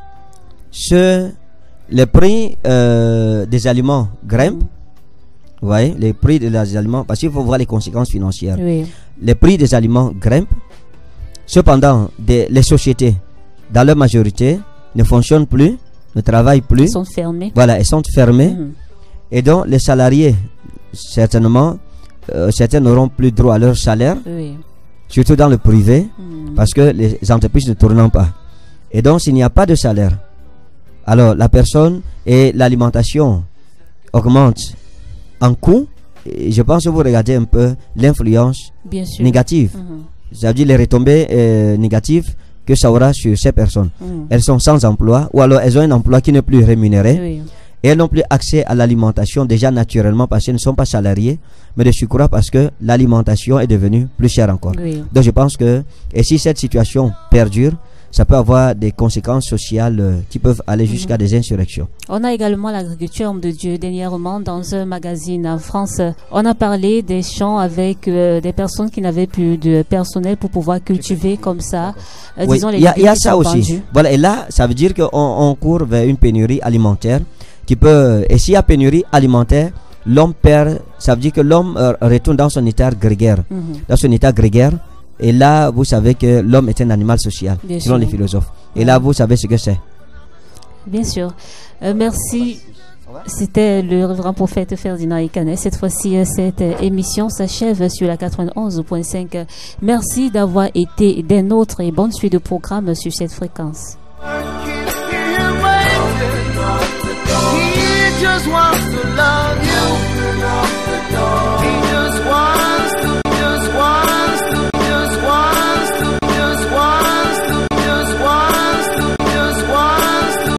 les prix des aliments grimpent. Vous voyez, les prix des aliments, parce qu'il faut voir les conséquences financières. Oui. Les prix des aliments grimpent. Cependant, les sociétés, dans leur majorité, ne fonctionnent plus, ne travaillent plus. Elles sont fermées. Voilà, elles sont fermées. Et donc, les salariés, certainement, certains n'auront plus droit à leur salaire. Oui. Surtout dans le privé, parce que les entreprises ne tournent pas. Et donc, s'il n'y a pas de salaire, alors la personne et l'alimentation augmentent en coût. Et je pense que vous regardez un peu l'influence négative. C'est-à-dire les retombées négatives que ça aura sur ces personnes. Elles sont sans emploi, ou alors elles ont un emploi qui n'est plus rémunéré. Oui. Et elles n'ont plus accès à l'alimentation déjà naturellement parce qu'elles ne sont pas salariées, mais de surcroît parce que l'alimentation est devenue plus chère encore. Oui. Donc je pense que, et si cette situation perdure, ça peut avoir des conséquences sociales qui peuvent aller jusqu'à des insurrections. On a également l'agriculture, homme de Dieu. Dernièrement, dans un magazine en France, on a parlé des champs avec des personnes qui n'avaient plus de personnel pour pouvoir cultiver comme ça. Oui, disons, il y a ça aussi. Voilà, et là, ça veut dire qu'on court vers une pénurie alimentaire qui peut, et s'il y a pénurie alimentaire, l'homme perd, ça veut dire que l'homme retourne dans son état grégaire. Dans son état grégaire. Et là, vous savez que l'homme est un animal social, selon les philosophes. Et là, vous savez ce que c'est. Bien sûr. Merci. C'était le révérend prophète Ferdinand Ikané. Cette fois-ci, cette émission s'achève sur la 91.5. Merci d'avoir été des nôtres et bonne suite de programme sur cette fréquence. Just